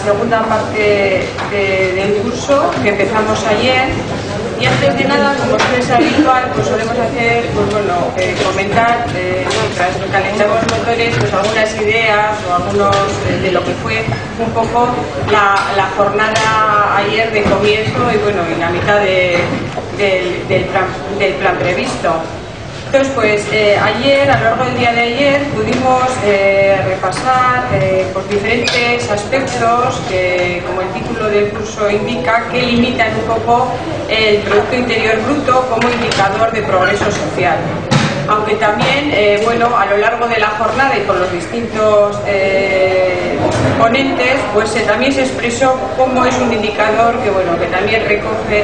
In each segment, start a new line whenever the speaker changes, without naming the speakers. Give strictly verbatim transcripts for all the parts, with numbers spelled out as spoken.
segunda parte de, del curso que empezamos ayer. Y antes de nada, como es habitual, pues solemos hacer, pues bueno, eh, comentar, eh, mientras calentamos motores, pues algunas ideas o algunos eh, de lo que fue un poco la, la jornada ayer de comienzo y bueno, en la mitad de, de, del, plan, del plan previsto. Entonces, pues eh, ayer, a lo largo del día de ayer, pudimos eh, repasar eh, pues, diferentes aspectos que, como el título del curso indica, que limitan un poco el Producto Interior Bruto como indicador de progreso social. Aunque también, eh, bueno, a lo largo de la jornada y con los distintos eh, ponentes, pues eh, también se expresó cómo es un indicador que, bueno, que también recoge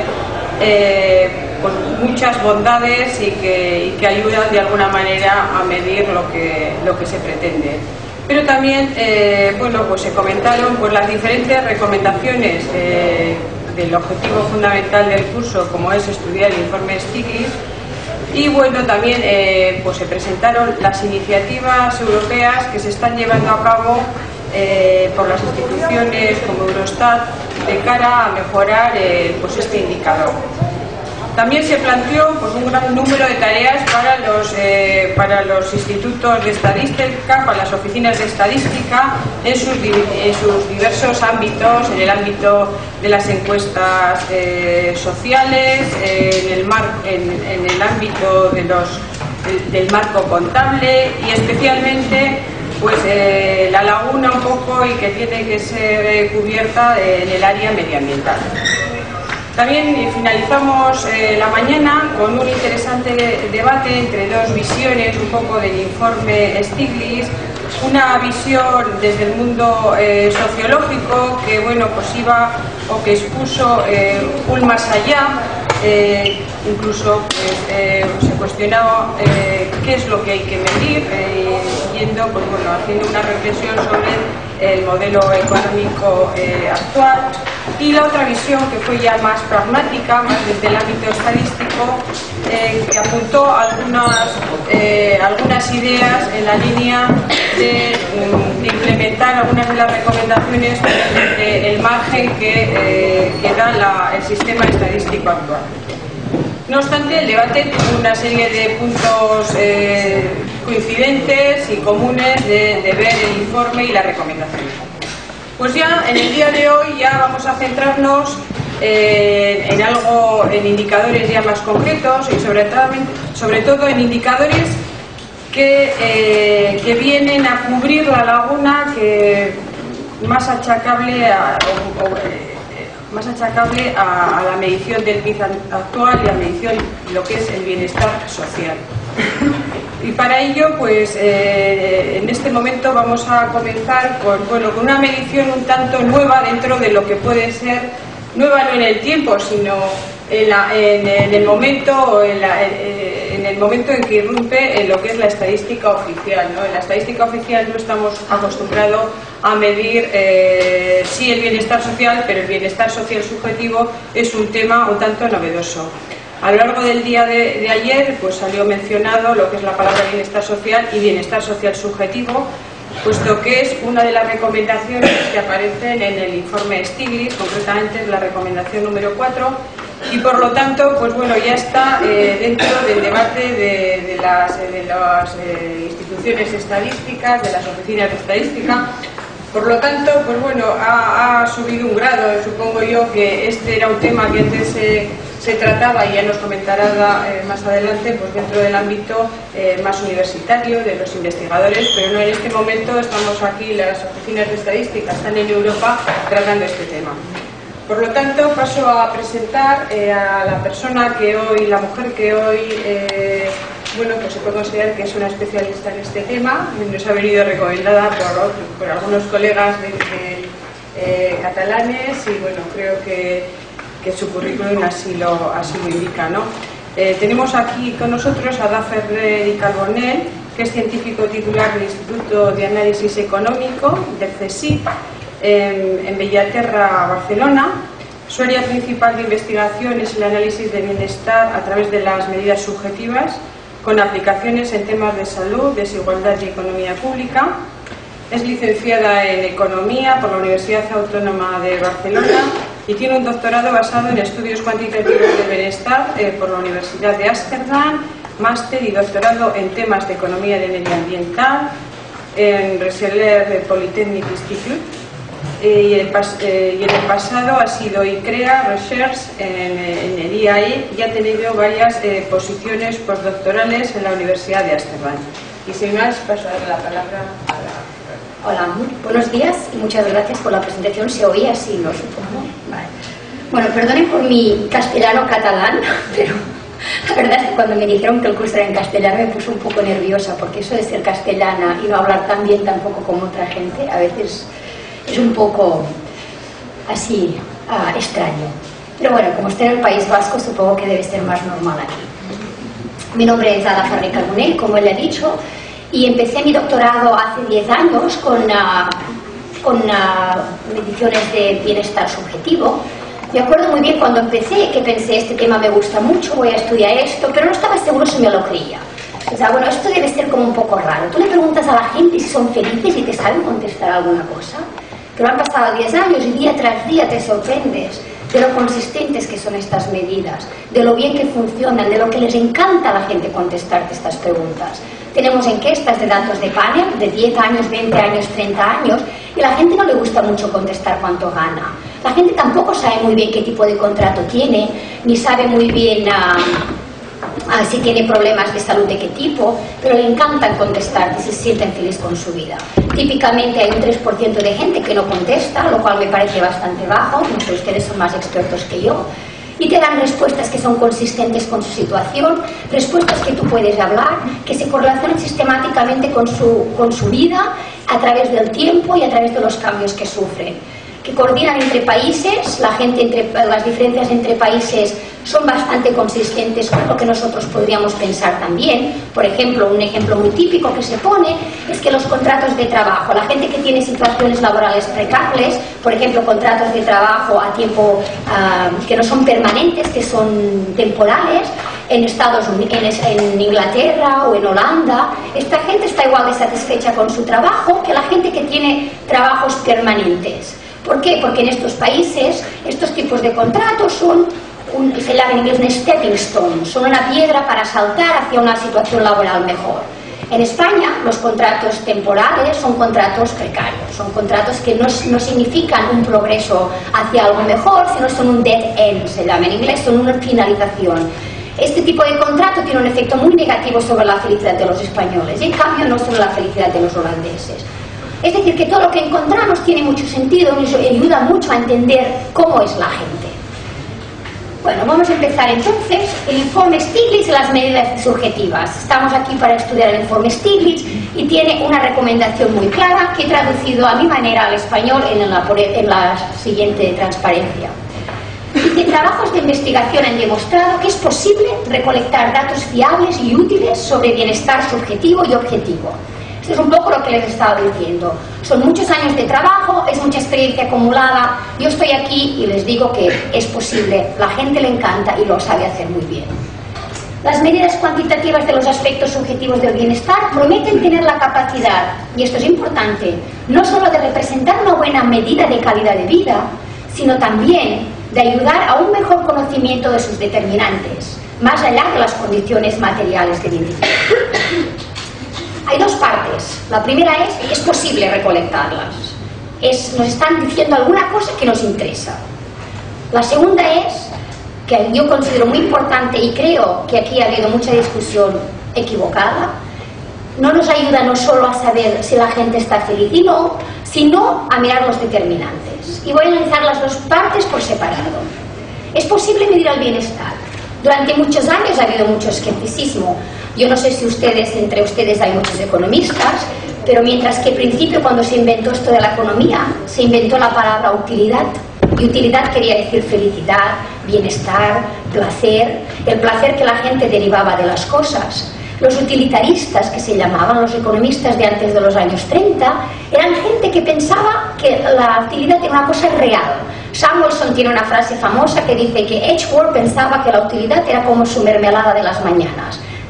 eh, pues muchas bondades y que, y que ayudan de alguna manera a medir lo que, lo que se pretende. Pero también eh, bueno, pues se comentaron pues, las diferentes recomendaciones eh, del objetivo fundamental del curso, como es estudiar el informe Stiglitz, y bueno, también eh, pues se presentaron las iniciativas europeas que se están llevando a cabo eh, por las instituciones como Eurostat de cara a mejorar eh, pues este indicador. También se planteó pues, un gran número de tareas para los, eh, para los institutos de estadística, para las oficinas de estadística, en sus, en sus diversos ámbitos, en el ámbito de las encuestas eh, sociales, eh, en, el mar, en, en el ámbito de los, del, del marco contable y especialmente pues, eh, la laguna un poco y que tiene que ser eh, cubierta en el área medioambiental. También finalizamos eh, la mañana con un interesante debate entre dos visiones un poco del informe Stiglitz, una visión desde el mundo eh, sociológico que bueno, pues iba o que expuso eh, un más allá, eh, incluso pues, eh, se cuestionaba eh, qué es lo que hay que medir, eh, yendo, pues, bueno, haciendo una reflexión sobre el modelo económico eh, actual, y la otra visión que fue ya más pragmática, más desde el ámbito estadístico, eh, que apuntó algunas, eh, algunas ideas en la línea de, de implementar algunas de las recomendaciones del margen que, eh, que da la, el sistema estadístico actual. No obstante, el debate tuvo una serie de puntos eh, coincidentes y comunes de, de ver el informe y las recomendaciones. Pues ya en el día de hoy ya vamos a centrarnos eh, en algo, en indicadores ya más concretos y sobre, sobre todo en indicadores que, eh, que vienen a cubrir la laguna que más achacable a, o, o, más achacable a, a la medición del P I B actual y a la medición de lo que es el bienestar social. Y para ello, pues eh, en este momento vamos a comenzar con, bueno, con una medición un tanto nueva dentro de lo que puede ser, nueva no en el tiempo, sino en, la, en, en el momento en, la, en el momento en que irrumpe en lo que es la estadística oficial, ¿no? En la estadística oficial no estamos acostumbrados a medir eh, sí el bienestar social, pero el bienestar social subjetivo es un tema un tanto novedoso. A lo largo del día de, de ayer pues salió mencionado lo que es la palabra bienestar social y bienestar social subjetivo, puesto que es una de las recomendaciones que aparecen en el informe Stiglitz, concretamente es la recomendación número cuatro, y por lo tanto pues bueno, ya está eh, dentro del debate de, de las, de las eh, instituciones estadísticas, de las oficinas de estadística. Por lo tanto, pues bueno, ha, ha subido un grado. Supongo yo que este era un tema que antes se, se trataba, y ya nos comentará eh, más adelante, pues dentro del ámbito eh, más universitario, de los investigadores, pero no en este momento estamos aquí, las oficinas de estadística están en Europa tratando este tema. Por lo tanto, paso a presentar eh, a la persona que hoy, la mujer que hoy... Eh, bueno, pues se puede considerar que es una especialista en este tema, nos ha venido recomendada por, por algunos colegas de, de, eh, catalanes y bueno, creo que, que su currículum así lo, así lo indica, ¿no? Eh, tenemos aquí con nosotros a Daferrer y Carbonell, que es científico titular del Instituto de Análisis Económico del CSIC en, en Bellaterra, Barcelona. Su área principal de investigación es el análisis de bienestar a través de las medidas subjetivas, con aplicaciones en temas de salud, desigualdad y economía pública. Es licenciada en Economía por la Universidad Autónoma de Barcelona y tiene un doctorado basado en estudios cuantitativos del bienestar eh, por la Universidad de Ámsterdam, máster y doctorado en temas de economía de medio ambiental en Rensselaer Polytechnic Institute. Eh, y, el pas eh, y en el pasado ha sido y crea Research en, en el I A E y ha tenido varias eh, posiciones postdoctorales en la Universidad de Ámsterdam. Y sin más, paso a dar la palabra a la...
Hola, muy buenos días y muchas gracias por la presentación. ¿Se oía así, no supongo? Vale. Bueno, perdonen por mi castellano catalán, pero la verdad es que cuando me dijeron que el curso era en castellano me puse un poco nerviosa, porque eso de ser castellana y no hablar tan bien tampoco como otra gente, a veces es un poco así uh, extraño. Pero bueno, como estoy en el País Vasco, supongo que debe ser más normal aquí. Mi nombre es Ada Ferrer Carbonell, como él ha dicho, y empecé mi doctorado hace diez años con, uh, con uh, mediciones de bienestar subjetivo. Me acuerdo muy bien cuando empecé que pensé, este tema me gusta mucho, voy a estudiar esto, pero no estaba seguro si me lo creía. O sea, bueno, esto debe ser como un poco raro. Tú le preguntas a la gente si son felices y te saben contestar alguna cosa. Pero han pasado diez años y día tras día te sorprendes de lo consistentes que son estas medidas, de lo bien que funcionan, de lo que les encanta a la gente contestarte estas preguntas. Tenemos encuestas de datos de panel de diez años, veinte años, treinta años, y a la gente no le gusta mucho contestar cuánto gana. La gente tampoco sabe muy bien qué tipo de contrato tiene, ni sabe muy bien uh, uh, si tiene problemas de salud de qué tipo, pero le encantan contestar y se sienten felices con su vida. Típicamente hay un tres por ciento de gente que no contesta, lo cual me parece bastante bajo, muchos de ustedes son más expertos que yo, y te dan respuestas que son consistentes con su situación, respuestas que tú puedes hablar, que se correlacionan sistemáticamente con su, con su vida a través del tiempo y a través de los cambios que sufren, que coordinan entre países, la gente entre, las diferencias entre países son bastante consistentes con lo que nosotros podríamos pensar también. Por ejemplo, un ejemplo muy típico que se pone es que los contratos de trabajo, la gente que tiene situaciones laborales precarias, por ejemplo, contratos de trabajo a tiempo uh, que no son permanentes, que son temporales, en Estados Unidos, en, en Inglaterra o en Holanda, esta gente está igual de satisfecha con su trabajo que la gente que tiene trabajos permanentes. ¿Por qué? Porque en estos países estos tipos de contratos son, un, se llama en inglés un stepping stone, son una piedra para saltar hacia una situación laboral mejor. En España los contratos temporales son contratos precarios, son contratos que no, no significan un progreso hacia algo mejor, sino son un dead end, se llama en inglés, son una finalización. Este tipo de contrato tiene un efecto muy negativo sobre la felicidad de los españoles y en cambio no sobre la felicidad de los holandeses. Es decir, que todo lo que encontramos tiene mucho sentido y ayuda mucho a entender cómo es la gente. Bueno, vamos a empezar entonces el informe Stiglitz y las medidas subjetivas. Estamos aquí para estudiar el informe Stiglitz y tiene una recomendación muy clara que he traducido a mi manera al español en la, en la siguiente transparencia. Dice, trabajos de investigación han demostrado que es posible recolectar datos fiables y útiles sobre bienestar subjetivo y objetivo. Esto es un poco lo que les estaba diciendo. Son muchos años de trabajo, es mucha experiencia acumulada. Yo estoy aquí y les digo que es posible. La gente le encanta y lo sabe hacer muy bien. Las medidas cuantitativas de los aspectos subjetivos del bienestar prometen tener la capacidad, y esto es importante, no solo de representar una buena medida de calidad de vida, sino también de ayudar a un mejor conocimiento de sus determinantes, más allá de las condiciones materiales del individuo. Hay dos partes. La primera es, es posible recolectarlas. Es, nos están diciendo alguna cosa que nos interesa. La segunda es, que yo considero muy importante y creo que aquí ha habido mucha discusión equivocada, no nos ayuda no solo a saber si la gente está feliz y no, sino a mirar los determinantes. Y voy a analizar las dos partes por separado. Es posible medir el bienestar. Durante muchos años ha habido mucho escepticismo. Yo no sé si ustedes, entre ustedes hay muchos economistas, pero mientras que al principio, cuando se inventó esto de la economía, se inventó la palabra utilidad. Y utilidad quería decir felicidad, bienestar, placer, el placer que la gente derivaba de las cosas. Los utilitaristas, que se llamaban los economistas de antes de los años treinta, eran gente que pensaba que la utilidad era una cosa real. Samuelson tiene una frase famosa que dice que Edgeworth pensaba que la utilidad era como su mermelada de las mañanas.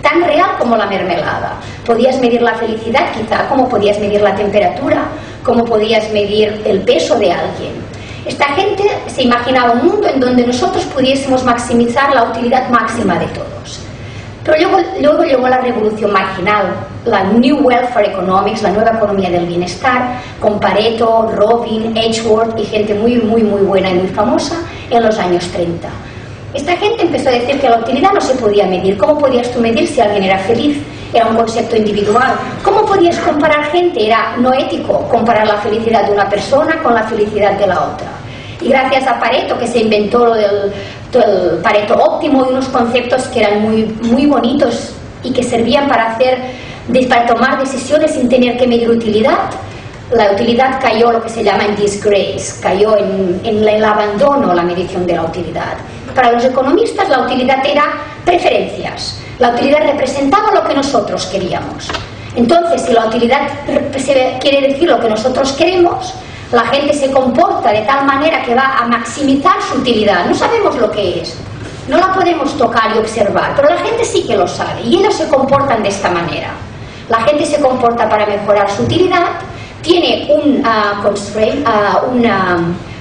tan real como la mermelada. Podías medir la felicidad quizá, como podías medir la temperatura, como podías medir el peso de alguien. Esta gente se imaginaba un mundo en donde nosotros pudiésemos maximizar la utilidad máxima de todos. Pero luego, luego llegó la revolución marginal, la New Welfare Economics, la nueva economía del bienestar, con Pareto, Robin, Edgeworth y gente muy, muy, muy buena y muy famosa en los años treinta. Esta gente empezó a decir que la utilidad no se podía medir. ¿Cómo podías tú medir si alguien era feliz? Era un concepto individual. ¿Cómo podías comparar gente? Era no ético comparar la felicidad de una persona con la felicidad de la otra. Y gracias a Pareto, que se inventó lo del, del Pareto óptimo y unos conceptos que eran muy, muy bonitos y que servían para, hacer, para tomar decisiones sin tener que medir utilidad, la utilidad cayó lo que se llama en disgrace, cayó en, en el abandono la medición de la utilidad. Para los economistas la utilidad era preferencias, la utilidad representaba lo que nosotros queríamos. Entonces, si la utilidad quiere decir lo que nosotros queremos, la gente se comporta de tal manera que va a maximizar su utilidad. No sabemos lo que es, no la podemos tocar y observar, pero la gente sí que lo sabe y ellos se comportan de esta manera. La gente se comporta para mejorar su utilidad, tiene un uh, constraint, uh, una,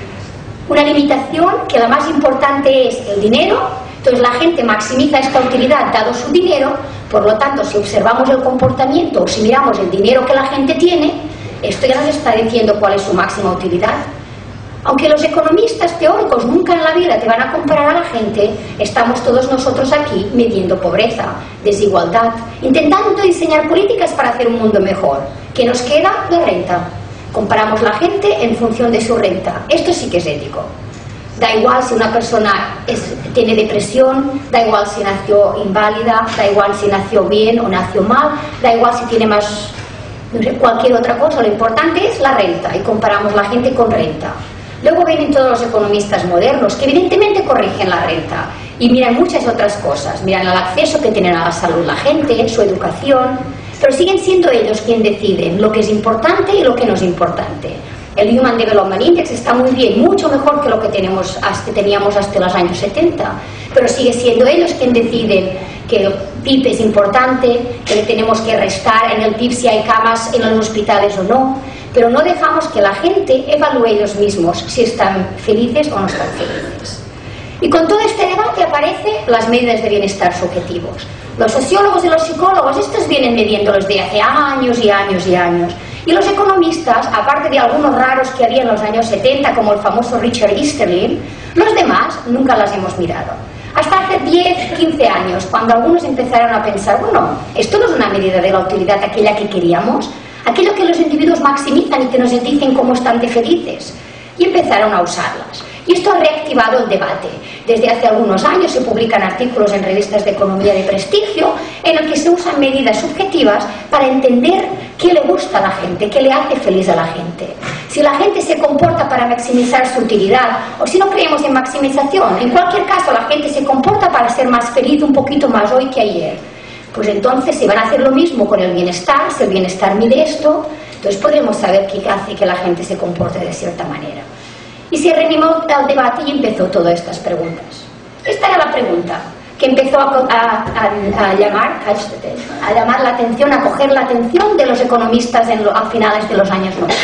una limitación, que la más importante es el dinero. Entonces la gente maximiza esta utilidad dado su dinero. Por lo tanto, si observamos el comportamiento o si miramos el dinero que la gente tiene, esto ya nos está diciendo cuál es su máxima utilidad. Aunque los economistas teóricos nunca en la vida te van a comparar a la gente, estamos todos nosotros aquí midiendo pobreza, desigualdad, intentando diseñar políticas para hacer un mundo mejor. ¿Qué nos queda? La renta. Comparamos la gente en función de su renta. Esto sí que es ético. Da igual si una persona es, tiene depresión, da igual si nació inválida, da igual si nació bien o nació mal, da igual si tiene más, no sé, cualquier otra cosa. Lo importante es la renta y comparamos la gente con renta. Luego vienen todos los economistas modernos que evidentemente corrigen la renta y miran muchas otras cosas, miran el acceso que tienen a la salud la gente, su educación, pero siguen siendo ellos quienes deciden lo que es importante y lo que no es importante. El Human Development Index está muy bien, mucho mejor que lo que tenemos, hasta, teníamos hasta los años setenta, pero sigue siendo ellos quienes deciden que el P I B es importante, que le tenemos que restar en el P I B si hay camas en los hospitales o no, pero no dejamos que la gente evalúe ellos mismos si están felices o no están felices. Y con todo este debate aparecen las medidas de bienestar subjetivos. Los sociólogos y los psicólogos, estos vienen midiéndolos de hace años y años y años. Y los economistas, aparte de algunos raros que había en los años setenta, como el famoso Richard Easterlin, los demás nunca las hemos mirado. Hasta hace diez, quince años, cuando algunos empezaron a pensar, bueno, esto no es una medida de la utilidad aquella que queríamos, aquello que los individuos maximizan y que nos dicen cómo están de felices, y empezaron a usarlas. Y esto ha reactivado el debate. Desde hace algunos años se publican artículos en revistas de economía de prestigio en el que se usan medidas subjetivas para entender qué le gusta a la gente, qué le hace feliz a la gente. Si la gente se comporta para maximizar su utilidad o si no creemos en maximización, en cualquier caso la gente se comporta para ser más feliz un poquito más hoy que ayer. Pues entonces si van a hacer lo mismo con el bienestar, si el bienestar mide esto, entonces podremos saber qué hace que la gente se comporte de cierta manera. Y se reanimó el debate y empezó todas estas preguntas. Esta era la pregunta que empezó a, a, a, a, llamar, a, a llamar la atención, a coger la atención de los economistas en lo, a finales de los años noventa.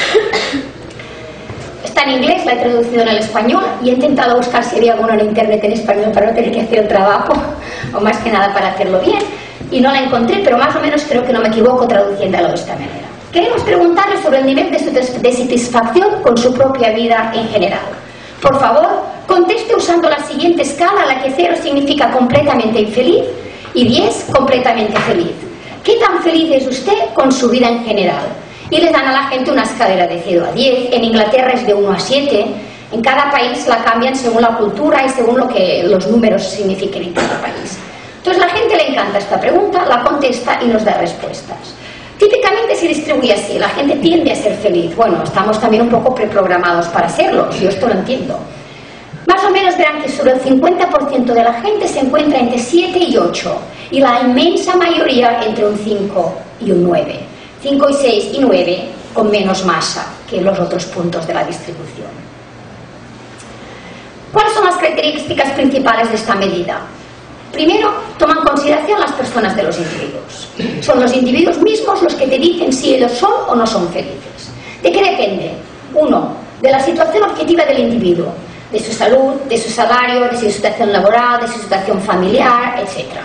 Está en inglés, la he traducido en el español y he intentado buscar si había alguno en internet en español para no tener que hacer el trabajo, o más que nada para hacerlo bien, y no la encontré, pero más o menos creo que no me equivoco traduciéndolo de esta manera. Queremos preguntarle sobre el nivel de, su de satisfacción con su propia vida en general. Por favor, conteste usando la siguiente escala, en la que cero significa completamente infeliz y diez completamente feliz. ¿Qué tan feliz es usted con su vida en general? Y les dan a la gente una escalera de cero a diez. En Inglaterra es de uno a siete. En cada país la cambian según la cultura y según lo que los números signifiquen en cada país. Entonces a la gente le encanta esta pregunta, la contesta y nos da respuestas. Típicamente se distribuye así, la gente tiende a ser feliz. Bueno, estamos también un poco preprogramados para serlo, yo esto lo entiendo. Más o menos verán que sobre el cincuenta por ciento de la gente se encuentra entre siete y ocho, y la inmensa mayoría entre un cinco y un nueve. cinco y seis y nueve con menos masa que los otros puntos de la distribución. ¿Cuáles son las características principales de esta medida? Primero, toma en consideración las personas de los individuos. Son los individuos mismos los que te dicen si ellos son o no son felices. ¿De qué depende? Uno, de la situación objetiva del individuo, de su salud, de su salario, de su situación laboral, de su situación familiar, etcétera.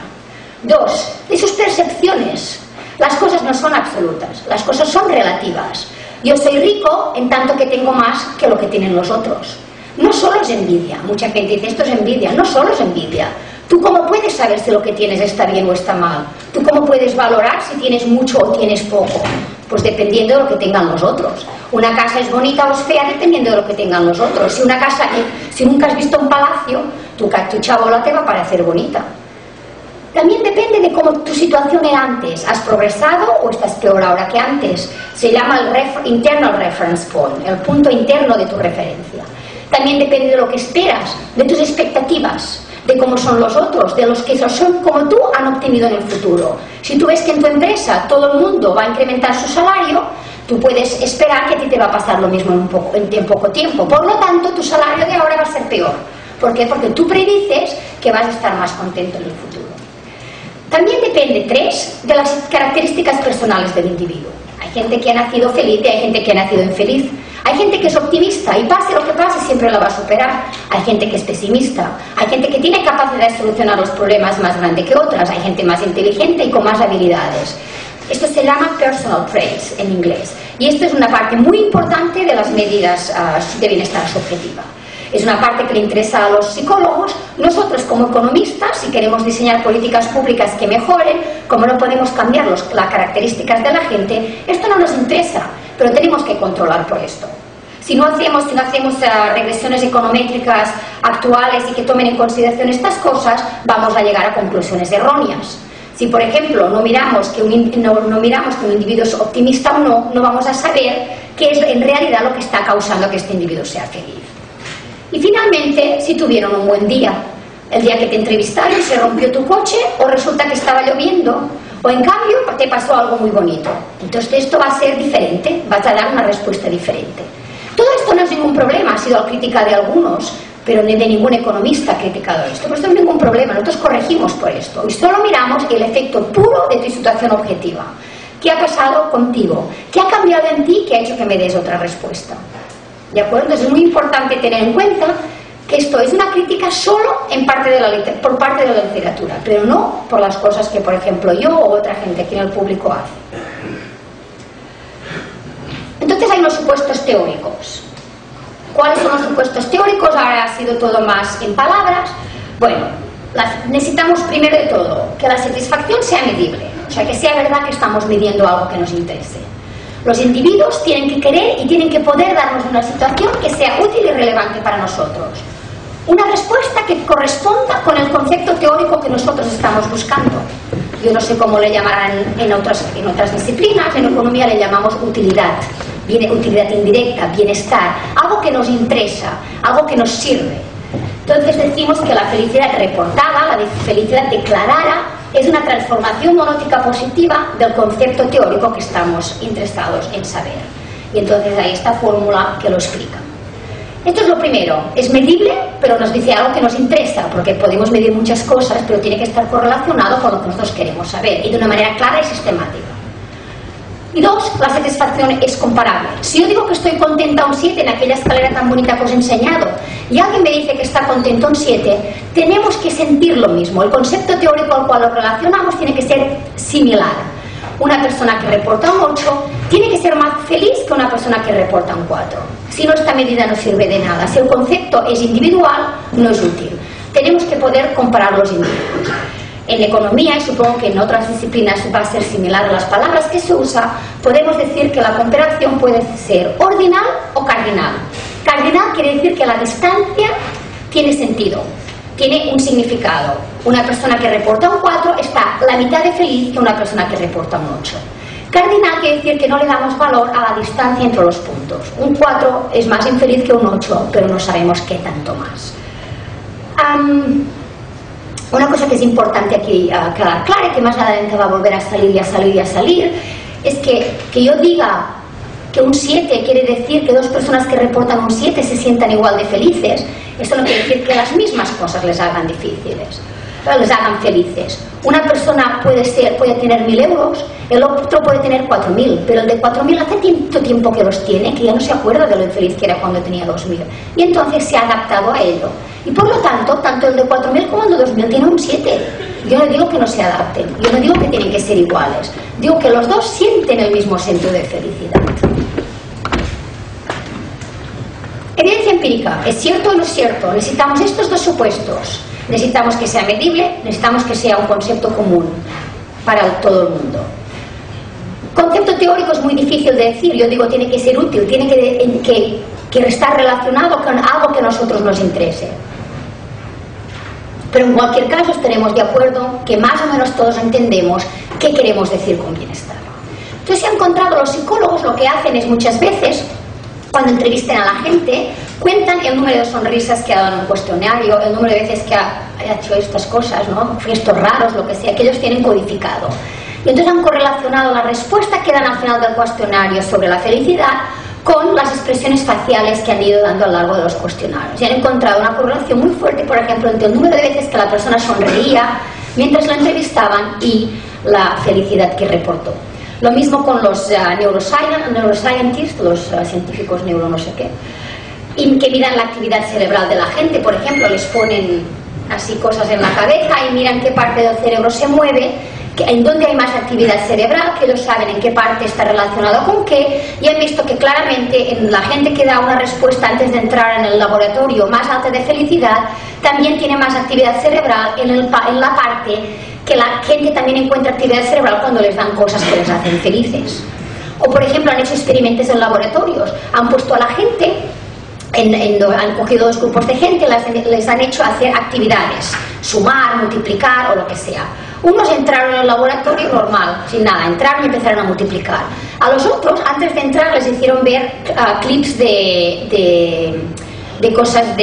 Dos, de sus percepciones. Las cosas no son absolutas, las cosas son relativas. Yo soy rico en tanto que tengo más que lo que tienen los otros. No solo es envidia, mucha gente dice esto es envidia, no solo es envidia. ¿Tú cómo puedes saber si lo que tienes está bien o está mal? ¿Tú cómo puedes valorar si tienes mucho o tienes poco? Pues dependiendo de lo que tengan los otros. Una casa es bonita o es fea dependiendo de lo que tengan los otros. Si una casa, si nunca has visto un palacio, tu, tu chabola te va a parecer bonita. También depende de cómo tu situación era antes. ¿Has progresado o estás peor ahora que antes? Se llama el refer- internal reference point, el punto interno de tu referencia. También depende de lo que esperas, de tus expectativas, de cómo son los otros, de los que son como tú han obtenido en el futuro. Si tú ves que en tu empresa todo el mundo va a incrementar su salario, tú puedes esperar que a ti te va a pasar lo mismo en, un poco, en, en poco tiempo. Por lo tanto, tu salario de ahora va a ser peor. ¿Por qué? Porque tú predices que vas a estar más contento en el futuro. También depende, tres, de las características personales del individuo. Hay gente que ha nacido feliz y hay gente que ha nacido infeliz. Hay gente que es optimista y pase lo que pase siempre la va a superar. Hay gente que es pesimista. Hay gente que tiene capacidad de solucionar los problemas más grande que otras. Hay gente más inteligente y con más habilidades. Esto se llama personal traits en inglés. Y esto es una parte muy importante de las medidas uh, de bienestar subjetiva. Es una parte que le interesa a los psicólogos. Nosotros como economistas, si queremos diseñar políticas públicas que mejoren, como no podemos cambiar los, las características de la gente, esto no nos interesa, pero tenemos que controlar por esto. Si no hacemos, si no hacemos uh, regresiones econométricas actuales y que tomen en consideración estas cosas, vamos a llegar a conclusiones erróneas. Si, por ejemplo, no miramos que un, no, no miramos que un individuo es optimista o no, no vamos a saber qué es en realidad lo que está causando que este individuo sea feliz. Y finalmente, si tuvieron un buen día, el día que te entrevistaron se rompió tu coche o resulta que estaba lloviendo o en cambio te pasó algo muy bonito. Entonces esto va a ser diferente, vas a dar una respuesta diferente. Todo esto no es ningún problema, ha sido la crítica de algunos, pero ni de ningún economista ha criticado esto. Pues esto no es ningún problema, nosotros corregimos por esto y solo miramos el efecto puro de tu situación objetiva. ¿Qué ha pasado contigo? ¿Qué ha cambiado en ti que ha hecho que me des otra respuesta? ¿De acuerdo? Entonces es muy importante tener en cuenta que esto es una crítica solo en parte de la por parte de la literatura, pero no por las cosas que, por ejemplo, yo o otra gente aquí en el público hace. Entonces hay unos supuestos teóricos. ¿Cuáles son los supuestos teóricos? Ahora ha sido todo más en palabras. Bueno, las, necesitamos primero de todo que la satisfacción sea medible, o sea, que sea verdad que estamos midiendo algo que nos interese. Los individuos tienen que querer y tienen que poder darnos una situación que sea útil y relevante para nosotros. Una respuesta que corresponda con el concepto teórico que nosotros estamos buscando. Yo no sé cómo le llamarán en otras, en otras disciplinas, en economía le llamamos utilidad. Viene utilidad indirecta, bienestar, algo que nos interesa, algo que nos sirve. Entonces decimos que la felicidad reportada, la felicidad declarada, es una transformación monótica positiva del concepto teórico que estamos interesados en saber. Y entonces hay esta fórmula que lo explica. Esto es lo primero, es medible, pero nos dice algo que nos interesa, porque podemos medir muchas cosas, pero tiene que estar correlacionado con lo que nosotros queremos saber, y de una manera clara y sistemática. Y dos, la satisfacción es comparable. Si yo digo que estoy contenta un siete en aquella escalera tan bonita que os he enseñado, y alguien me dice que está contento un siete, tenemos que sentir lo mismo. El concepto teórico al cual lo relacionamos tiene que ser similar. Una persona que reporta un ocho tiene que ser más feliz que una persona que reporta un cuatro. Si no, esta medida no sirve de nada. Si el concepto es individual, no es útil. Tenemos que poder comparar los individuos. En economía, y supongo que en otras disciplinas va a ser similar a las palabras que se usa, podemos decir que la comparación puede ser ordinal o cardinal. Cardinal quiere decir que la distancia tiene sentido, tiene un significado. Una persona que reporta un cuatro está la mitad de feliz que una persona que reporta un ocho. Cardinal quiere decir que no le damos valor a la distancia entre los puntos. Un cuatro es más infeliz que un ocho, pero no sabemos qué tanto más. Um, Una cosa que es importante aquí uh, quedar clara, y que más adelante va a volver a salir y a salir y a salir, es que, que yo diga que un siete quiere decir que dos personas que reportan un siete se sientan igual de felices. Esto no quiere decir que las mismas cosas les hagan difíciles. les hagan felices. Una persona puede ser, puede tener mil euros, el otro puede tener cuatro mil, pero el de cuatro mil hace tanto tiempo que los tiene que ya no se acuerda de lo infeliz que era cuando tenía dos mil. Y entonces se ha adaptado a ello. Y por lo tanto, tanto el de cuatro mil como el de dos mil tiene un siete. Yo no digo que no se adapten, yo no digo que tienen que ser iguales. Digo que los dos sienten el mismo sentido de felicidad. Evidencia empírica, ¿es cierto o no es cierto? Necesitamos estos dos supuestos. Necesitamos que sea medible, necesitamos que sea un concepto común para todo el mundo. Concepto teórico es muy difícil de decir, yo digo tiene que ser útil, tiene que, que, que estar relacionado con algo que a nosotros nos interese. Pero en cualquier caso estaremos de acuerdo que más o menos todos entendemos qué queremos decir con bienestar. Entonces se han encontrado los psicólogos, lo que hacen es muchas veces, cuando entrevisten a la gente, cuentan el número de sonrisas que ha dado en un cuestionario, el número de veces que ha hecho estas cosas, ¿no? Gestos raros, lo que sea, que ellos tienen codificado. Y entonces han correlacionado la respuesta que dan al final del cuestionario sobre la felicidad con las expresiones faciales que han ido dando a lo largo de los cuestionarios. Y han encontrado una correlación muy fuerte, por ejemplo, entre el número de veces que la persona sonreía mientras la entrevistaban y la felicidad que reportó. Lo mismo con los uh, neuroscience, neuroscientists, los uh, científicos neuro no sé qué, y que miran la actividad cerebral de la gente. Por ejemplo, les ponen así cosas en la cabeza y miran qué parte del cerebro se mueve, que, en dónde hay más actividad cerebral, que ellos saben en qué parte está relacionado con qué, y han visto que claramente en la gente que da una respuesta antes de entrar en el laboratorio más alta de felicidad, también tiene más actividad cerebral en, el, en la parte que la gente también encuentra actividad cerebral cuando les dan cosas que les hacen felices. O por ejemplo han hecho experimentos en laboratorios, han puesto a la gente, en, en, han cogido dos grupos de gente, las, les han hecho hacer actividades, sumar, multiplicar o lo que sea. Unos entraron en el laboratorio normal, sin nada, entraron y empezaron a multiplicar. A los otros, antes de entrar, les hicieron ver uh, clips de... de de cosas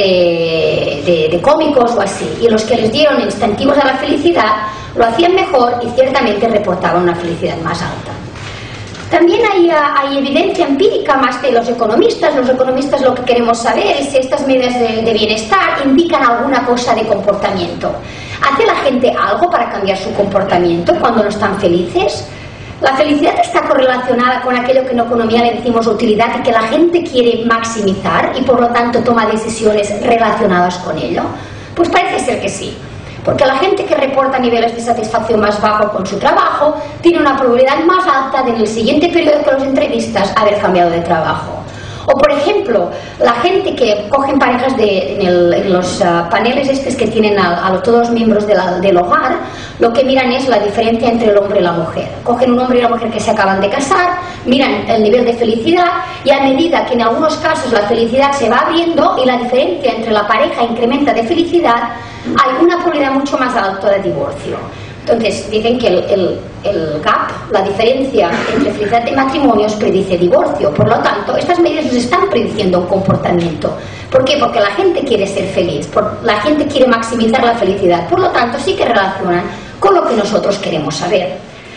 de, de, de cómicos o así, y los que les dieron incentivos a la felicidad lo hacían mejor y ciertamente reportaban una felicidad más alta. También hay, hay evidencia empírica más de los economistas. Los economistas lo que queremos saber es si estas medidas de, de bienestar indican alguna cosa de comportamiento. ¿Hace la gente algo para cambiar su comportamiento cuando no están felices? La felicidad está correlacionada con aquello que en economía le decimos utilidad y que la gente quiere maximizar y por lo tanto toma decisiones relacionadas con ello. Pues parece ser que sí, porque la gente que reporta niveles de satisfacción más bajos con su trabajo tiene una probabilidad más alta de en el siguiente periodo que los entrevistas haber cambiado de trabajo. O por ejemplo, la gente que cogen parejas de, en, el, en los uh, paneles estos que tienen a, a todos los miembros de la, del hogar, lo que miran es la diferencia entre el hombre y la mujer. Cogen un hombre y una mujer que se acaban de casar, miran el nivel de felicidad y a medida que en algunos casos la felicidad se va abriendo y la diferencia entre la pareja incrementa de felicidad, hay una probabilidad mucho más alta de divorcio. Entonces dicen que el, el, el gap, la diferencia entre felicidad de matrimonios predice divorcio. Por lo tanto, estas medidas nos están prediciendo un comportamiento. ¿Por qué? Porque la gente quiere ser feliz, por, la gente quiere maximizar la felicidad. Por lo tanto, sí que relacionan con lo que nosotros queremos saber.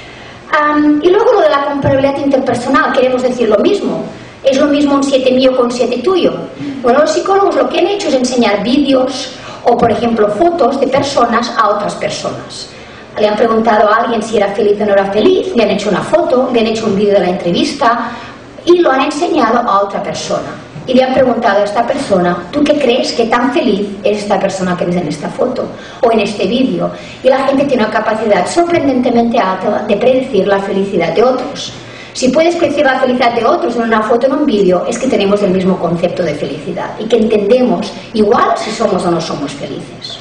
Um, y luego lo de la comparabilidad interpersonal, queremos decir lo mismo. ¿Es lo mismo un siete mío con un siete tuyo? Bueno, los psicólogos lo que han hecho es enseñar vídeos o, por ejemplo, fotos de personas a otras personas. Le han preguntado a alguien si era feliz o no era feliz, le han hecho una foto, le han hecho un vídeo de la entrevista y lo han enseñado a otra persona. Y le han preguntado a esta persona, ¿tú qué crees que tan feliz es esta persona que ves en esta foto o en este vídeo? Y la gente tiene una capacidad sorprendentemente alta de predecir la felicidad de otros. Si puedes predecir la felicidad de otros en una foto o en un vídeo, es que tenemos el mismo concepto de felicidad y que entendemos igual si somos o no somos felices.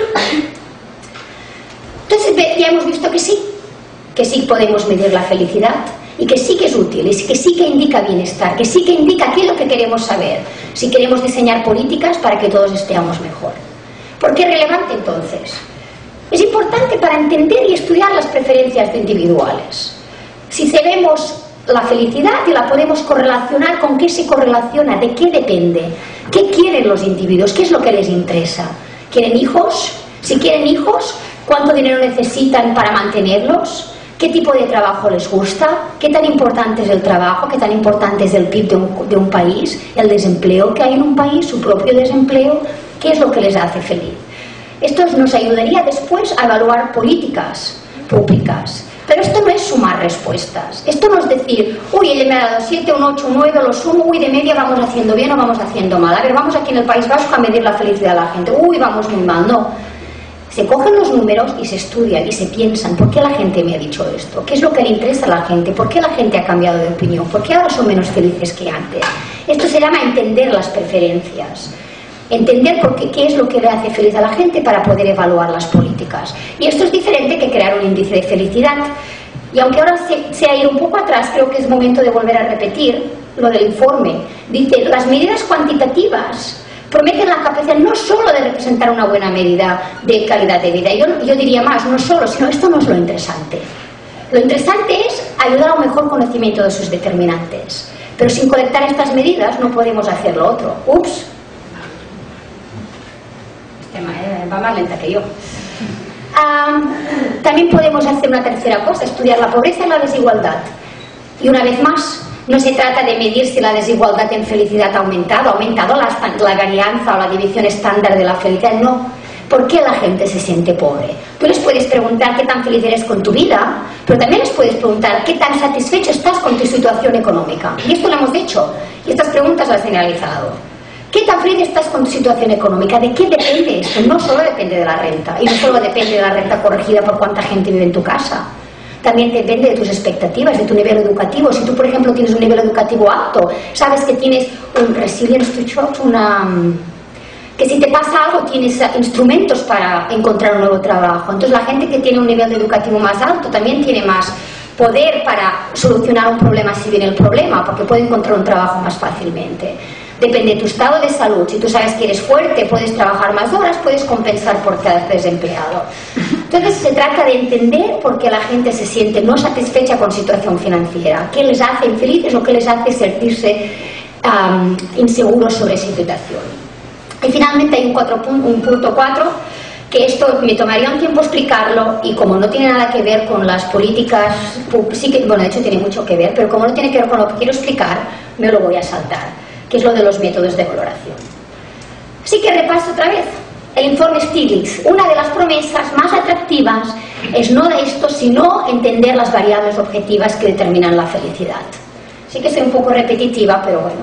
Entonces ya hemos visto que sí, que sí podemos medir la felicidad y que sí que es útil, y que sí que indica bienestar, que sí que indica qué es lo que queremos saber, si queremos diseñar políticas para que todos estemos mejor. ¿Por qué es relevante entonces? Es importante para entender y estudiar las preferencias individuales. Si sabemos la felicidad y la podemos correlacionar, ¿con qué se correlaciona? ¿De qué depende? ¿Qué quieren los individuos? ¿Qué es lo que les interesa? ¿Quieren hijos? Si quieren hijos, ¿cuánto dinero necesitan para mantenerlos? ¿Qué tipo de trabajo les gusta? ¿Qué tan importante es el trabajo? ¿Qué tan importante es el P I B de un, de un país? ¿El desempleo que hay en un país? ¿Su propio desempleo? ¿Qué es lo que les hace feliz? Esto nos ayudaría después a evaluar políticas públicas. Pero esto no es sumar respuestas. Esto no es decir, uy, ella me ha dado siete, un ocho, un nueve, lo sumo, uy, de media vamos haciendo bien o vamos haciendo mal. A ver, vamos aquí en el País Vasco a medir la felicidad de la gente. Uy, vamos muy mal. No. Se cogen los números y se estudian y se piensan, ¿por qué la gente me ha dicho esto? ¿Qué es lo que le interesa a la gente? ¿Por qué la gente ha cambiado de opinión? ¿Por qué ahora son menos felices que antes? Esto se llama entender las preferencias. Entender por qué, qué es lo que le hace feliz a la gente para poder evaluar las políticas. Y esto es diferente que crear un índice de felicidad. Y aunque ahora se, se ha ido un poco atrás, creo que es momento de volver a repetir lo del informe. Dice, las medidas cuantitativas prometen la capacidad no solo de representar una buena medida de calidad de vida. Yo, yo diría más, no solo, sino esto no es lo interesante. Lo interesante es ayudar a un mejor conocimiento de sus determinantes. Pero sin colectar estas medidas no podemos hacer lo otro. Ups. Va más lenta que yo. Um, también podemos hacer una tercera cosa, estudiar la pobreza y la desigualdad. Y una vez más, no se trata de medir si la desigualdad en felicidad ha aumentado, ha aumentado la, la varianza o la división estándar de la felicidad, no. ¿Por qué la gente se siente pobre? Tú les puedes preguntar qué tan feliz eres con tu vida, pero también les puedes preguntar qué tan satisfecho estás con tu situación económica. Y esto lo hemos hecho, y estas preguntas las he analizado. ¿Qué tan feliz estás con tu situación económica? ¿De qué depende esto? No solo depende de la renta, y no solo depende de la renta corregida por cuánta gente vive en tu casa. También depende de tus expectativas, de tu nivel educativo. Si tú, por ejemplo, tienes un nivel educativo alto, sabes que tienes un resilience to shock, una... que si te pasa algo tienes instrumentos para encontrar un nuevo trabajo. Entonces la gente que tiene un nivel educativo más alto también tiene más poder para solucionar un problema si viene el problema, porque puede encontrar un trabajo más fácilmente. Depende de tu estado de salud. Si tú sabes que eres fuerte, puedes trabajar más horas, puedes compensar por quedarte desempleado. Entonces se trata de entender por qué la gente se siente no satisfecha con situación financiera, qué les hace infelices o qué les hace sentirse um, inseguros sobre esa situación. Y finalmente hay un, cuatro, un punto cuatro, que esto me tomaría un tiempo explicarlo, y como no tiene nada que ver con las políticas, sí que, bueno, de hecho tiene mucho que ver, pero como no tiene que ver con lo que quiero explicar, me lo voy a saltar, que es lo de los métodos de valoración. Así que repaso otra vez. El informe Stiglitz, una de las promesas más atractivas es no de esto, sino entender las variables objetivas que determinan la felicidad. Sí que soy un poco repetitiva, pero bueno.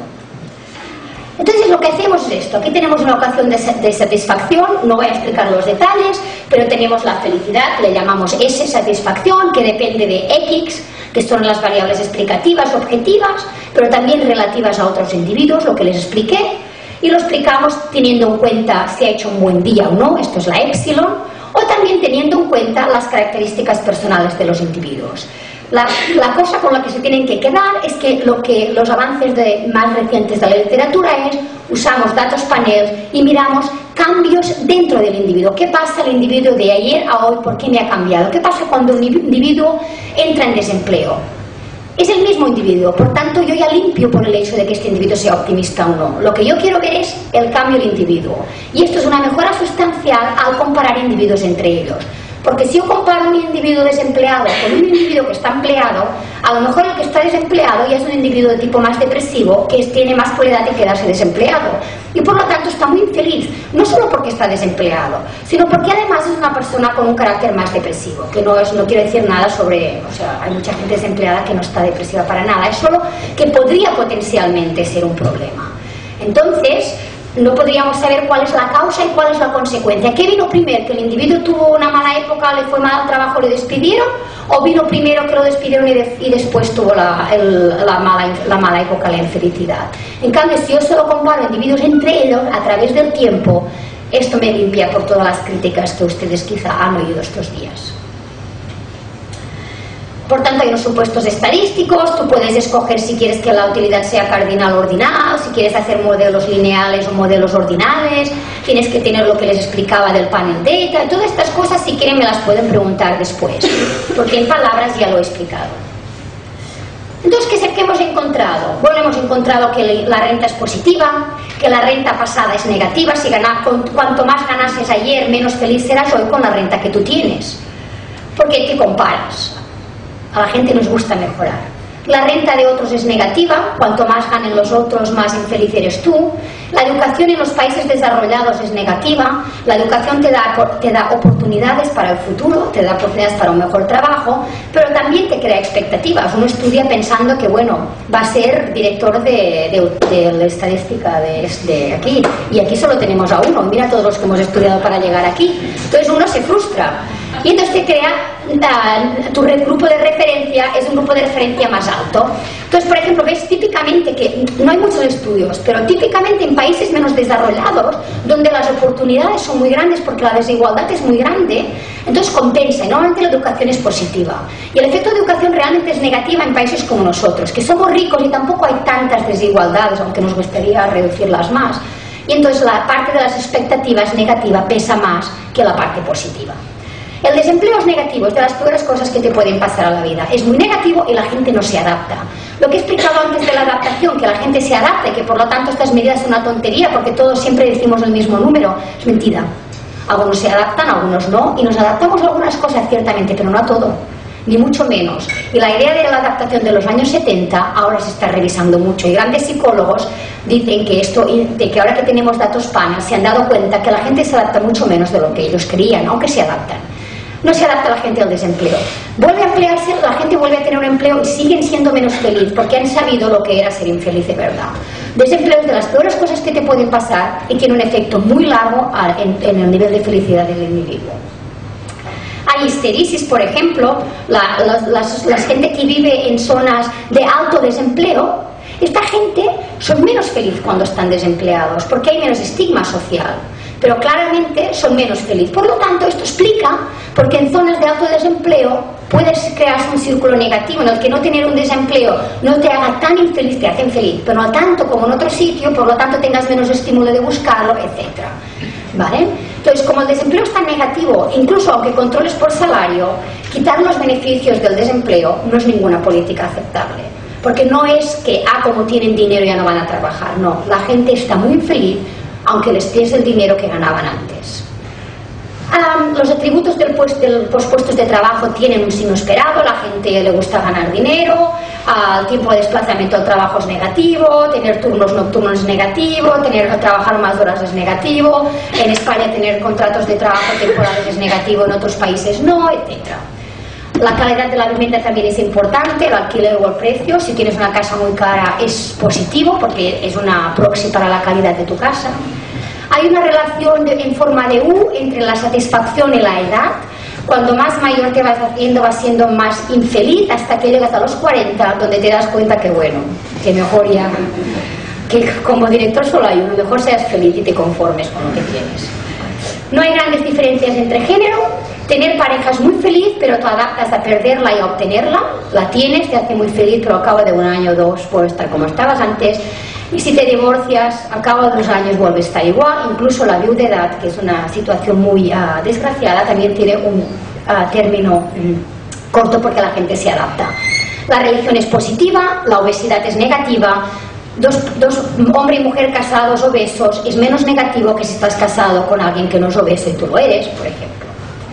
Entonces lo que hacemos es esto. Aquí tenemos una ecuación de, de satisfacción, no voy a explicar los detalles, pero tenemos la felicidad, le llamamos S, satisfacción, que depende de X, que son las variables explicativas, objetivas, pero también relativas a otros individuos, lo que les expliqué, y lo explicamos teniendo en cuenta si ha hecho un buen día o no, esto es la epsilon, o también teniendo en cuenta las características personales de los individuos. La, la cosa con la que se tienen que quedar es que lo que los avances de, más recientes de la literatura es, usamos datos panel y miramos cambios dentro del individuo. ¿Qué pasa al individuo de ayer a hoy? ¿Por qué me ha cambiado? ¿Qué pasa cuando un individuo entra en desempleo? Es el mismo individuo, por tanto yo ya limpio por el hecho de que este individuo sea optimista o no. Lo que yo quiero ver es el cambio del individuo, y esto es una mejora sustancial al comparar individuos entre ellos. Porque si yo comparo un individuo desempleado con un individuo que está empleado, a lo mejor el que está desempleado ya es un individuo de tipo más depresivo, que tiene más probabilidad de quedarse desempleado. Y por lo tanto está muy infeliz, no solo porque está desempleado, sino porque además es una persona con un carácter más depresivo, que no, es, no quiero decir nada sobre, o sea, hay mucha gente desempleada que no está depresiva para nada, es solo que podría potencialmente ser un problema. Entonces, no podríamos saber cuál es la causa y cuál es la consecuencia. ¿Qué vino primero? ¿Que el individuo tuvo una mala época, le fue mal al trabajo, le despidieron? ¿O vino primero que lo despidieron y, de, y después tuvo la, el, la, mala, la mala época, la infelicidad? En cambio, si yo solo comparo individuos entre ellos a través del tiempo, esto me limpia por todas las críticas que ustedes quizá han oído estos días. Por tanto, hay unos supuestos estadísticos, tú puedes escoger si quieres que la utilidad sea cardinal o ordinal, si quieres hacer modelos lineales o modelos ordinales, tienes que tener lo que les explicaba del panel data, todas estas cosas si quieren me las pueden preguntar después, porque en palabras ya lo he explicado. Entonces, ¿qué es el que hemos encontrado? Bueno, hemos encontrado que la renta es positiva, que la renta pasada es negativa, si gana, cuanto más ganases ayer, menos feliz serás hoy con la renta que tú tienes, porque te comparas. A la gente nos gusta mejorar. La renta de otros es negativa, cuanto más ganen los otros, más infeliz eres tú. La educación en los países desarrollados es negativa. La educación te da, te da oportunidades para el futuro, te da oportunidades para un mejor trabajo, pero también te crea expectativas. Uno estudia pensando que, bueno, va a ser director de, de, de la estadística de, de aquí, y aquí solo tenemos a uno. Mira todos los que hemos estudiado para llegar aquí. Entonces uno se frustra. Y entonces te crea, uh, tu grupo de referencia es un grupo de referencia más alto. Entonces, por ejemplo, ves típicamente que, no hay muchos estudios, pero típicamente en países menos desarrollados, donde las oportunidades son muy grandes porque la desigualdad es muy grande, entonces compensa, y normalmente la educación es positiva. Y el efecto de educación realmente es negativa en países como nosotros, que somos ricos y tampoco hay tantas desigualdades, aunque nos gustaría reducirlas más. Y entonces la parte de las expectativas negativa pesa más que la parte positiva. El desempleo es negativo, es de las peores cosas que te pueden pasar a la vida. Es muy negativo y la gente no se adapta. Lo que he explicado antes de la adaptación, que la gente se adapte, que por lo tanto estas medidas son una tontería porque todos siempre decimos el mismo número, es mentira. Algunos se adaptan, algunos no, y nos adaptamos a algunas cosas ciertamente, pero no a todo, ni mucho menos. Y la idea de la adaptación de los años setenta ahora se está revisando mucho, y grandes psicólogos dicen que esto, de que ahora que tenemos datos P A N A se han dado cuenta que la gente se adapta mucho menos de lo que ellos creían, aunque se adaptan. No se adapta la gente al desempleo. Vuelve a emplearse, la gente vuelve a tener un empleo y siguen siendo menos feliz porque han sabido lo que era ser infeliz de verdad. Desempleo es de las peores cosas que te pueden pasar y tiene un efecto muy largo en, en el nivel de felicidad del individuo. Hay histerisis, por ejemplo, la, la, las, la gente que vive en zonas de alto desempleo, esta gente son menos feliz cuando están desempleados porque hay menos estigma social. Pero claramente son menos felices. Por lo tanto, esto explica porque en zonas de alto desempleo puedes crearse un círculo negativo en el que no tener un desempleo no te haga tan infeliz, te hacen feliz, pero no tanto como en otro sitio, por lo tanto tengas menos estímulo de buscarlo, etcétera. ¿Vale? Entonces, como el desempleo es tan negativo, incluso aunque controles por salario, quitar los beneficios del desempleo no es ninguna política aceptable. Porque no es que, ah, como tienen dinero ya no van a trabajar. No, la gente está muy infeliz aunque les des el dinero que ganaban antes. Um, los atributos del pues, de los puestos de trabajo tienen un signo esperado, la gente le gusta ganar dinero, uh, el tiempo de desplazamiento al trabajo es negativo, tener turnos nocturnos es negativo, tener que trabajar más horas es negativo, en España tener contratos de trabajo temporales es negativo, en otros países no, etcétera. La calidad de la vivienda también es importante, el alquiler o el precio. Si tienes una casa muy cara es positivo porque es una proxy para la calidad de tu casa. Hay una relación de, en forma de U entre la satisfacción y la edad. Cuando más mayor te vas haciendo, vas siendo más infeliz hasta que llegas a los cuarenta, donde te das cuenta que bueno, que mejor ya, que como director solo hay uno, mejor seas feliz y te conformes con lo que tienes. No hay grandes diferencias entre género. Tener pareja es muy feliz, pero te adaptas a perderla y a obtenerla. La tienes, te hace muy feliz, pero al cabo de un año o dos puedes estar como estabas antes. Y si te divorcias, al cabo de dos años vuelves a estar igual. Incluso la viudedad, que es una situación muy uh, desgraciada, también tiene un uh, término um, corto porque la gente se adapta. La religión es positiva, la obesidad es negativa. Dos, dos, hombre y mujer casados obesos es menos negativo que si estás casado con alguien que no es obeso y tú lo eres, por ejemplo.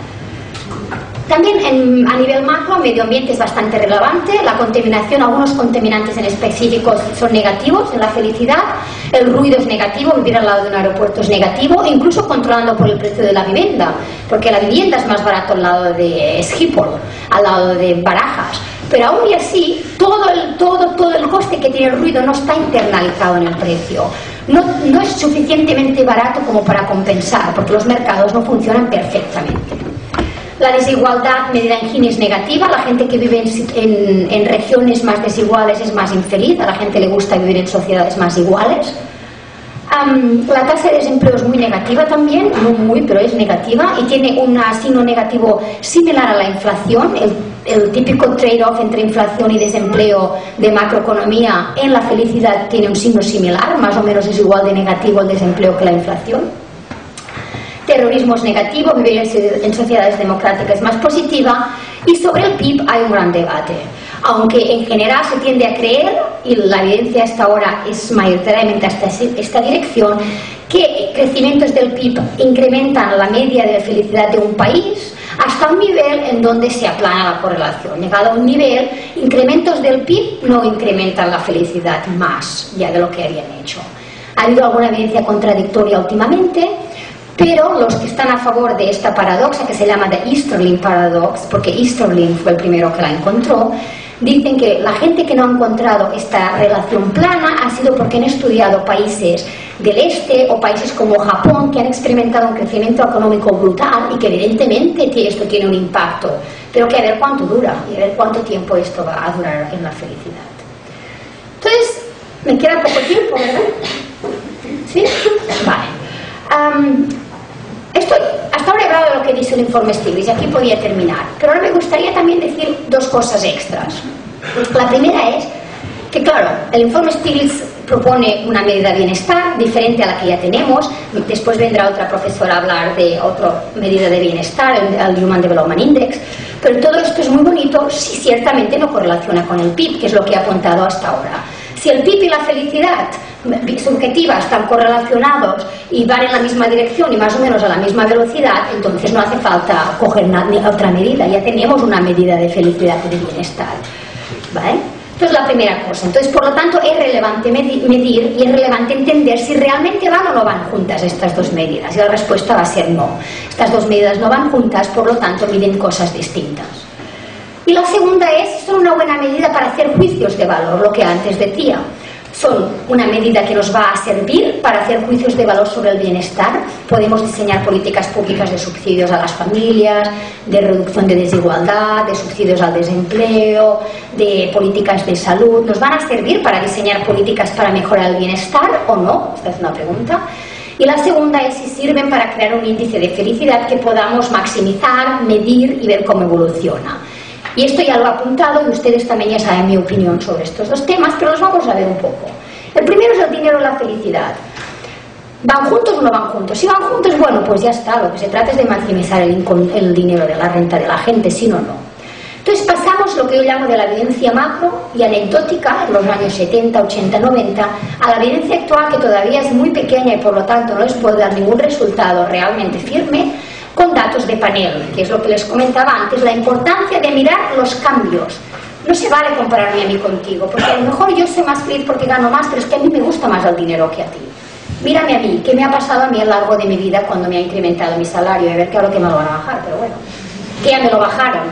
También en, a nivel macro, el medio ambiente es bastante relevante. La contaminación, algunos contaminantes en específico son negativos en la felicidad. El ruido es negativo, vivir al lado de un aeropuerto es negativo, incluso controlando por el precio de la vivienda, porque la vivienda es más barato al lado de Schiphol, al lado de Barajas. Pero aún y así, todo el, todo, todo el coste que tiene el ruido no está internalizado en el precio. No, no es suficientemente barato como para compensar, porque los mercados no funcionan perfectamente. La desigualdad medida en Gini es negativa. La gente que vive en, en, en regiones más desiguales es más infeliz. A la gente le gusta vivir en sociedades más iguales. Um, la tasa de desempleo es muy negativa también, no muy, pero es negativa, y tiene un signo negativo similar a la inflación. El, el típico trade-off entre inflación y desempleo de macroeconomía en la felicidad tiene un signo similar, más o menos es igual de negativo el desempleo que la inflación. Terrorismo es negativo, vivir en sociedades democráticas es más positiva, y sobre el P I B hay un gran debate. Aunque en general se tiende a creer, y la evidencia hasta ahora es mayoritariamente hasta esta dirección, que crecimientos del P I B incrementan la media de felicidad de un país, hasta un nivel en donde se aplana la correlación. Llegado a un nivel, incrementos del P I B no incrementan la felicidad más ya de lo que habían hecho. Ha habido alguna evidencia contradictoria últimamente, pero los que están a favor de esta paradoja, que se llama The Easterlin Paradox, porque Easterlin fue el primero que la encontró, dicen que la gente que no ha encontrado esta relación plana ha sido porque han estudiado países del este o países como Japón, que han experimentado un crecimiento económico brutal y que evidentemente esto tiene un impacto, pero que a ver cuánto dura y a ver cuánto tiempo esto va a durar en la felicidad. Entonces, me queda poco tiempo, ¿verdad? ¿Sí? Vale. Um, esto, hasta ahora he hablado de lo que dice el informe Stiglitz y aquí podía terminar, pero ahora me gustaría también decir dos cosas extras. La primera es que, claro, el informe Stiglitz propone una medida de bienestar diferente a la que ya tenemos. Después vendrá otra profesora a hablar de otra medida de bienestar, el Human Development Index, pero todo esto es muy bonito si ciertamente no correlaciona con el P I B, que es lo que he apuntado hasta ahora. Si el P I B y la felicidad subjetiva están correlacionados y van en la misma dirección y más o menos a la misma velocidad, entonces no hace falta coger otra medida, ya tenemos una medida de felicidad y de bienestar, ¿vale? Entonces, la primera cosa. Entonces, por lo tanto, es relevante medir y es relevante entender si realmente van o no van juntas estas dos medidas. Y la respuesta va a ser no. Estas dos medidas no van juntas, por lo tanto, miden cosas distintas. Y la segunda es, son una buena medida para hacer juicios de valor, lo que antes decía. Son una medida que nos va a servir para hacer juicios de valor sobre el bienestar. Podemos diseñar políticas públicas de subsidios a las familias, de reducción de desigualdad, de subsidios al desempleo, de políticas de salud. ¿Nos van a servir para diseñar políticas para mejorar el bienestar o no? Esta es una pregunta. Y la segunda es si sirven para crear un índice de felicidad que podamos maximizar, medir y ver cómo evoluciona. Y esto ya lo he apuntado y ustedes también ya saben mi opinión sobre estos dos temas, pero los vamos a ver un poco. El primero es el dinero y la felicidad. ¿Van juntos o no van juntos? Si van juntos, bueno, pues ya está. Lo que se trata es de maximizar el, el dinero de la renta de la gente, si no, no. Entonces pasamos lo que yo llamo de la evidencia macro y anecdótica, en los años setenta, ochenta, noventa, a la evidencia actual, que todavía es muy pequeña y por lo tanto no les puedo dar ningún resultado realmente firme, con datos de panel, que es lo que les comentaba antes, la importancia de mirar los cambios. No se vale compararme a mí contigo, porque a lo mejor yo soy más feliz porque gano más, pero es que a mí me gusta más el dinero que a ti. Mírame a mí, ¿qué me ha pasado a mí a lo largo de mi vida cuando me ha incrementado mi salario? Y a ver, claro que me lo van a bajar, pero bueno, que ya me lo bajaron.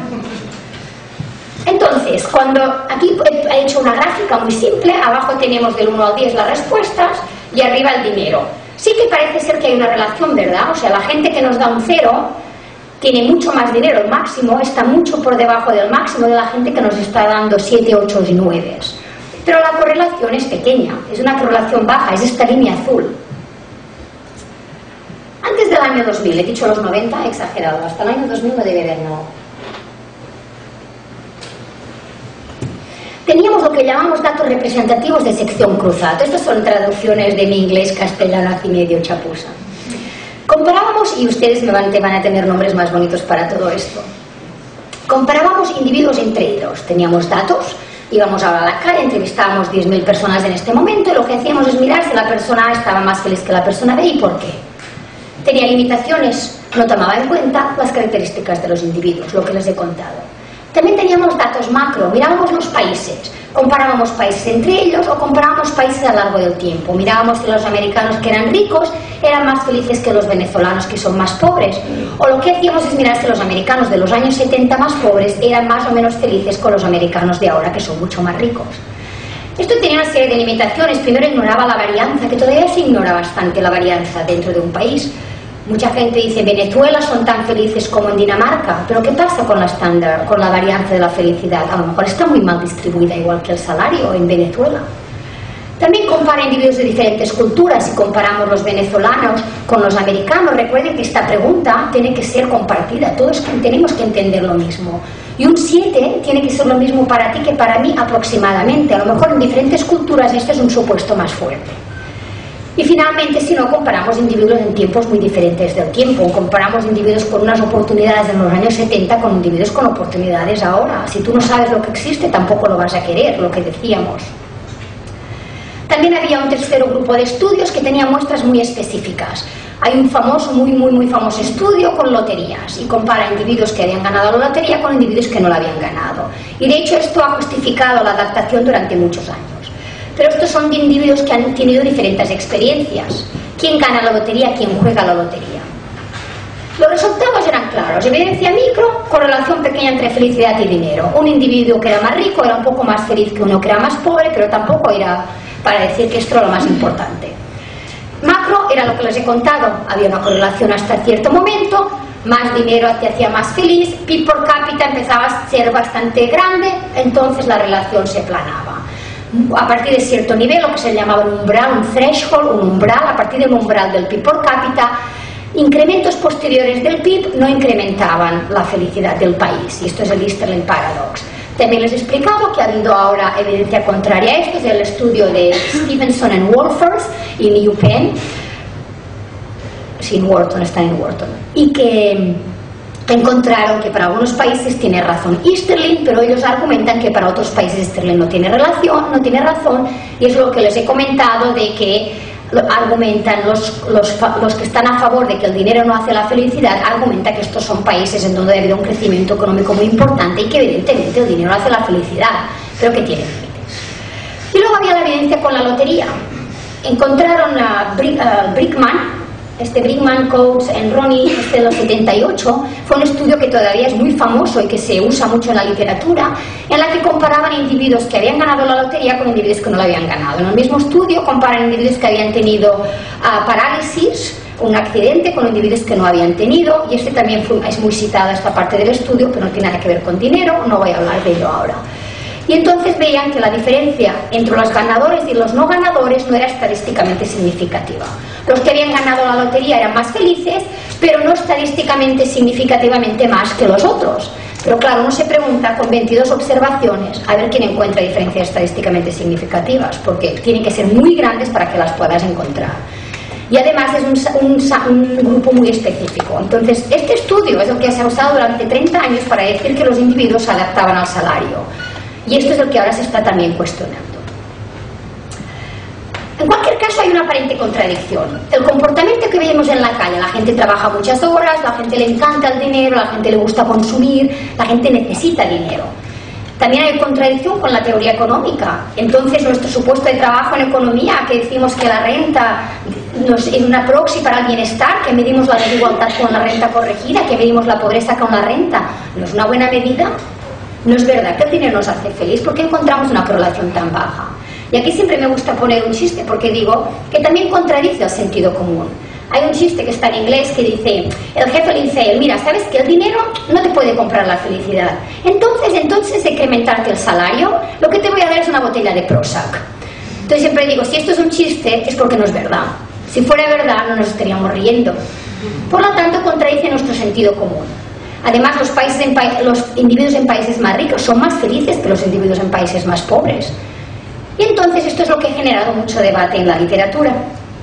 Entonces, cuando aquí he hecho una gráfica muy simple, abajo tenemos del uno al diez las respuestas y arriba el dinero. Sí que parece ser que hay una relación, ¿verdad? O sea, la gente que nos da un cero tiene mucho más dinero, el máximo está mucho por debajo del máximo de la gente que nos está dando siete, ocho y nueve. Pero la correlación es pequeña, es una correlación baja, es esta línea azul. Antes del año dos mil, he dicho los noventa, he exagerado, hasta el año dos mil no debe haber nada. Teníamos lo que llamamos datos representativos de sección cruzada. Estas son traducciones de mi inglés castellano así medio chapuza. Comparábamos, y ustedes me van, van a tener nombres más bonitos para todo esto. Comparábamos individuos entre ellos. Teníamos datos, íbamos a la cara, entrevistábamos diez mil personas en este momento y lo que hacíamos es mirar si la persona A estaba más feliz que la persona B y por qué. Tenía limitaciones, no tomaba en cuenta las características de los individuos, lo que les he contado. También teníamos datos macro, mirábamos los países, comparábamos países entre ellos o comparábamos países a lo largo del tiempo. Mirábamos que los americanos que eran ricos eran más felices que los venezolanos que son más pobres. O lo que hacíamos es mirar si los americanos de los años setenta más pobres eran más o menos felices con los americanos de ahora que son mucho más ricos. Esto tenía una serie de limitaciones. Primero ignoraba la varianza, que todavía se ignora bastante la varianza dentro de un país. Mucha gente dice, Venezuela son tan felices como en Dinamarca, pero ¿qué pasa con la estándar, con la varianza de la felicidad? A lo mejor está muy mal distribuida, igual que el salario en Venezuela. También compara individuos de diferentes culturas. Si comparamos los venezolanos con los americanos, recuerden que esta pregunta tiene que ser compartida, todos tenemos que entender lo mismo. Y un siete tiene que ser lo mismo para ti que para mí aproximadamente. A lo mejor en diferentes culturas este es un supuesto más fuerte. Y finalmente, si no, comparamos individuos en tiempos muy diferentes del tiempo. Comparamos individuos con unas oportunidades en los años setenta con individuos con oportunidades ahora. Si tú no sabes lo que existe, tampoco lo vas a querer, lo que decíamos. También había un tercer grupo de estudios que tenía muestras muy específicas. Hay un famoso, muy, muy, muy famoso estudio con loterías y compara individuos que habían ganado la lotería con individuos que no la habían ganado. Y de hecho esto ha justificado la adaptación durante muchos años. Pero estos son de individuos que han tenido diferentes experiencias. ¿Quién gana la lotería? ¿Quién juega la lotería? Los resultados eran claros. Evidencia micro, correlación pequeña entre felicidad y dinero. Un individuo que era más rico era un poco más feliz que uno que era más pobre, pero tampoco era para decir que esto era lo más importante. Macro era lo que les he contado, había una correlación hasta cierto momento, más dinero te hacía más feliz, P I B por cápita empezaba a ser bastante grande, entonces la relación se planaba. A partir de cierto nivel, lo que se llamaba un umbral, un threshold, un umbral, a partir del umbral del P I B por cápita, incrementos posteriores del P I B no incrementaban la felicidad del país, y esto es el Easterlin Paradox. También les he explicado que ha habido ahora evidencia contraria a esto, es el estudio de Stevenson and Wolfers en UPenn, sin Wharton, está en Wharton, y que encontraron que para algunos países tiene razón Easterlin, pero ellos argumentan que para otros países Easterlin no tiene relación, no tiene razón, y es lo que les he comentado de que argumentan los, los, los que están a favor de que el dinero no hace la felicidad, argumentan que estos son países en donde ha habido un crecimiento económico muy importante y que evidentemente el dinero hace la felicidad, pero que tiene límites. Y luego había la evidencia con la lotería. Encontraron a, Brick, a Brickman, este Brickman, Coates and Ronnie, este de los setenta y ocho, fue un estudio que todavía es muy famoso y que se usa mucho en la literatura, en la que comparaban individuos que habían ganado la lotería con individuos que no la habían ganado. En el mismo estudio comparan individuos que habían tenido uh, parálisis, un accidente, con individuos que no habían tenido, y este también fue, es muy citada esta parte del estudio, pero no tiene nada que ver con dinero, no voy a hablar de ello ahora. Y entonces veían que la diferencia entre los ganadores y los no ganadores no era estadísticamente significativa. Los que habían ganado la lotería eran más felices, pero no estadísticamente significativamente más que los otros. Pero claro, uno se pregunta con veintidós observaciones a ver quién encuentra diferencias estadísticamente significativas, porque tienen que ser muy grandes para que las puedas encontrar. Y además es un, un, un grupo muy específico. Entonces, este estudio es el que se ha usado durante treinta años para decir que los individuos se adaptaban al salario. Y esto es el que ahora se está también cuestionando. En cualquier caso, hay una aparente contradicción. El comportamiento que vemos en la calle, la gente trabaja muchas horas, la gente le encanta el dinero, la gente le gusta consumir, la gente necesita dinero. También hay contradicción con la teoría económica. Entonces, nuestro supuesto de trabajo en economía, que decimos que la renta nos, es una proxy para el bienestar, que medimos la desigualdad con la renta corregida, que medimos la pobreza con la renta, ¿no es una buena medida? No es verdad que el dinero nos hace feliz. ¿Por qué encontramos una correlación tan baja? Y aquí siempre me gusta poner un chiste, porque digo que también contradice el sentido común. Hay un chiste que está en inglés que dice, el jefe le dice, mira, ¿sabes que el dinero no te puede comprar la felicidad? Entonces, entonces de incrementarte el salario, lo que te voy a dar es una botella de Prozac. Entonces siempre digo, si esto es un chiste, es porque no es verdad. Si fuera verdad, no nos estaríamos riendo. Por lo tanto, contradice nuestro sentido común. Además, los, países en pa los individuos en países más ricos son más felices que los individuos en países más pobres. Y entonces esto es lo que ha generado mucho debate en la literatura.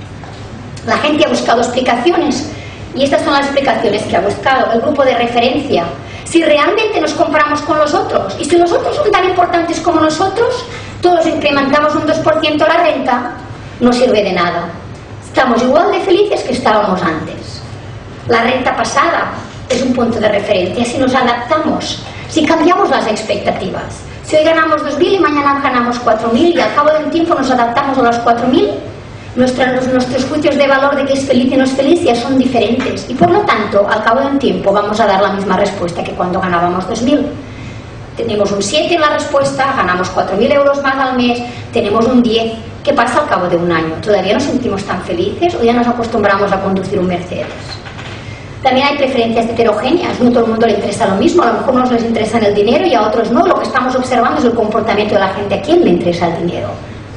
La gente ha buscado explicaciones, y estas son las explicaciones que ha buscado el grupo de referencia. Si realmente nos comparamos con los otros, y si los otros son tan importantes como nosotros, todos incrementamos un dos por ciento la renta, no sirve de nada. Estamos igual de felices que estábamos antes. La renta pasada es un punto de referencia si nos adaptamos, si cambiamos las expectativas. Si hoy ganamos dos mil y mañana ganamos cuatro mil y al cabo del tiempo nos adaptamos a los cuatro mil, nuestros, nuestros juicios de valor de que es feliz y no es feliz ya son diferentes. Y por lo tanto, al cabo del tiempo vamos a dar la misma respuesta que cuando ganábamos dos mil. Tenemos un siete en la respuesta, ganamos cuatro mil euros más al mes, tenemos un diez. ¿Qué pasa al cabo de un año? ¿Todavía nos sentimos tan felices o ya nos acostumbramos a conducir un Mercedes? También hay preferencias heterogéneas, no todo el mundo le interesa lo mismo, a lo mejor a unos les interesa el dinero y a otros no. Lo que estamos observando es el comportamiento de la gente, a quién le interesa el dinero.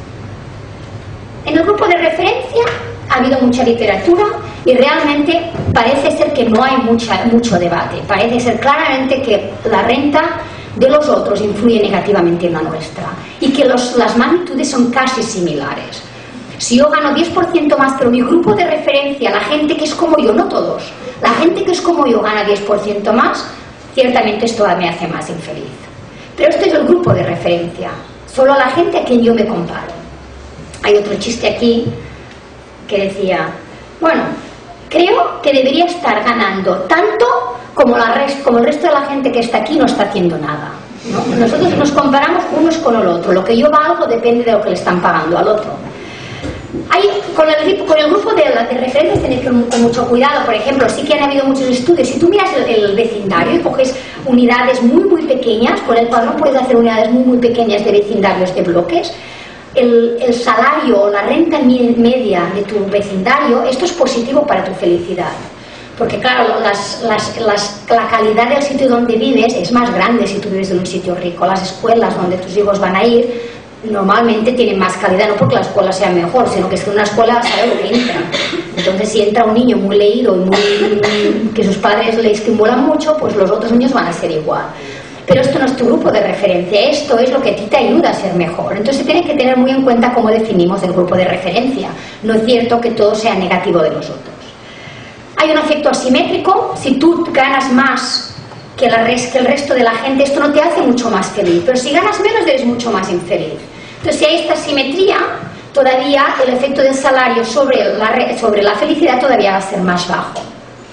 En el grupo de referencia ha habido mucha literatura y realmente parece ser que no hay mucha, mucho debate. Parece ser claramente que la renta de los otros influye negativamente en la nuestra y que los, las magnitudes son casi similares. Si yo gano diez por ciento más, pero mi grupo de referencia, la gente que es como yo, no todos, la gente que es como yo gana diez por ciento más, ciertamente esto me hace más infeliz. Pero este es el grupo de referencia, solo la gente a quien yo me comparo. Hay otro chiste aquí que decía, bueno, creo que debería estar ganando tanto como, la res, como el resto de la gente que está aquí no está haciendo nada, ¿no? Nosotros nos comparamos unos con el otro, lo que yo valgo depende de lo que le están pagando al otro. Hay, con, el, con el grupo de, de referencias tenéis que ir con mucho cuidado. Por ejemplo, sí que han habido muchos estudios. Si tú miras el, el vecindario y coges unidades muy muy pequeñas, con el cual no puedes hacer unidades muy muy pequeñas de vecindarios de bloques, el, el salario o la renta media de tu vecindario, esto es positivo para tu felicidad. Porque claro, las, las, las, la calidad del sitio donde vives es más grande si tú vives en un sitio rico. Las escuelas donde tus hijos van a ir normalmente tienen más calidad, no porque la escuela sea mejor, sino que es que una escuela sabe lo que entra. Entonces, si entra un niño muy leído y muy, que sus padres le estimulan mucho, pues los otros niños van a ser igual. Pero esto no es tu grupo de referencia, esto es lo que a ti te ayuda a ser mejor. Entonces, se tiene que tener muy en cuenta cómo definimos el grupo de referencia. No es cierto que todo sea negativo de nosotros. Hay un efecto asimétrico. Si tú ganas más que, la res, que el resto de la gente, esto no te hace mucho más feliz, pero si ganas menos eres mucho más infeliz. Entonces, si hay esta simetría, todavía el efecto del salario sobre la, sobre la felicidad todavía va a ser más bajo.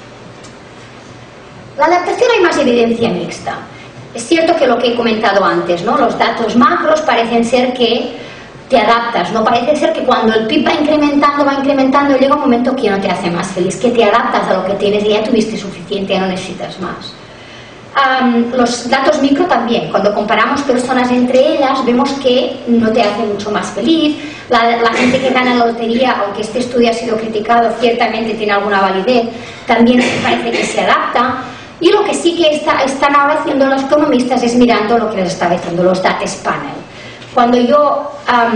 La adaptación hay más evidencia mixta. Es cierto que lo que he comentado antes, ¿no? Los datos macros parecen ser que te adaptas, no parece ser que cuando el P I B va incrementando, va incrementando y llega un momento que no te hace más feliz, que te adaptas a lo que tienes y ya tuviste suficiente, ya no necesitas más. Um, los datos micro también, cuando comparamos personas entre ellas vemos que no te hace mucho más feliz. La, la gente que gana la lotería, aunque este estudio ha sido criticado, ciertamente tiene alguna validez, también parece que se adapta. Y lo que sí que está, están ahora haciendo los economistas es mirando lo que les estaba diciendo los datos panel. Cuando yo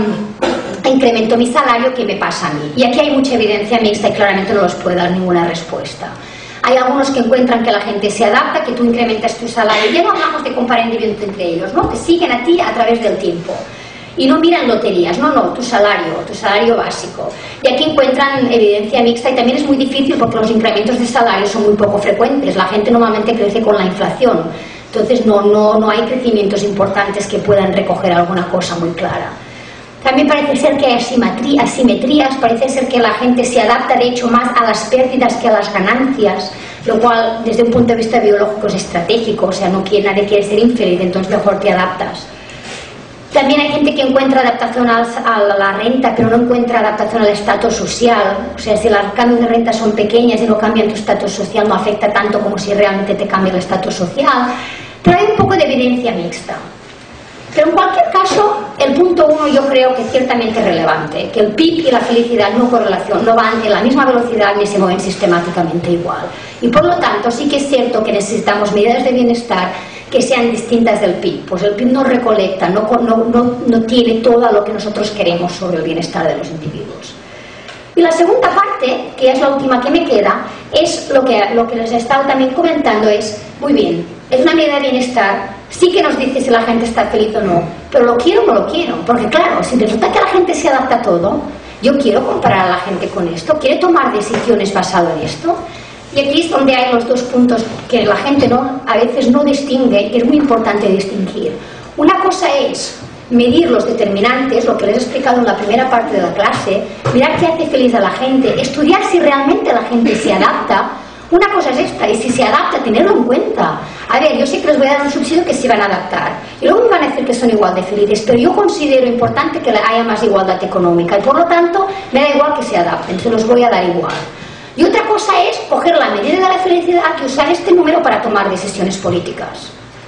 um, incremento mi salario, ¿qué me pasa a mí? Y aquí hay mucha evidencia mixta y claramente no les puedo dar ninguna respuesta. Hay algunos que encuentran que la gente se adapta, que tú incrementas tu salario. Ya no hablamos de comparar individuos entre ellos, ¿no? Que siguen a ti a través del tiempo. Y no miran loterías, no, no, tu salario, tu salario básico. Y aquí encuentran evidencia mixta y también es muy difícil porque los incrementos de salario son muy poco frecuentes. La gente normalmente crece con la inflación. Entonces no, no, no hay crecimientos importantes que puedan recoger alguna cosa muy clara. También parece ser que hay asimetría, asimetrías, parece ser que la gente se adapta de hecho más a las pérdidas que a las ganancias, lo cual desde un punto de vista biológico es estratégico, o sea, no quiere, nadie quiere ser infeliz, entonces mejor te adaptas. También hay gente que encuentra adaptación a la renta, pero no encuentra adaptación al estatus social, o sea, si los cambios de renta son pequeñas y no cambian tu estatus social, no afecta tanto como si realmente te cambia el estatus social, pero hay un poco de evidencia mixta. Pero en cualquier caso, el punto uno yo creo que es ciertamente relevante, que el P I B y la felicidad no correlación, no van en la misma velocidad ni se mueven sistemáticamente igual. Y por lo tanto sí que es cierto que necesitamos medidas de bienestar que sean distintas del P I B, pues el P I B no recolecta, no, no, no, no tiene todo lo que nosotros queremos sobre el bienestar de los individuos. Y la segunda parte, que es la última que me queda, es lo que, lo que les he estado también comentando, es, muy bien, es una medida de bienestar, sí que nos dice si la gente está feliz o no, pero lo quiero o no lo quiero, porque claro, si resulta que la gente se adapta a todo, yo quiero comparar a la gente con esto, quiero tomar decisiones basadas en esto, y aquí es donde hay los dos puntos que la gente no, a veces no distingue, que es muy importante distinguir. Una cosa es medir los determinantes, lo que les he explicado en la primera parte de la clase, mirar qué hace feliz a la gente, estudiar si realmente la gente se adapta. Una cosa es esta, y si se adapta, tenerlo en cuenta. A ver, yo sé que les voy a dar un subsidio que se van a adaptar, y luego me van a decir que son igual de felices, pero yo considero importante que haya más igualdad económica, y por lo tanto, me da igual que se adapten, se los voy a dar igual. Y otra cosa es coger la medida de la felicidad y usar este número para tomar decisiones políticas.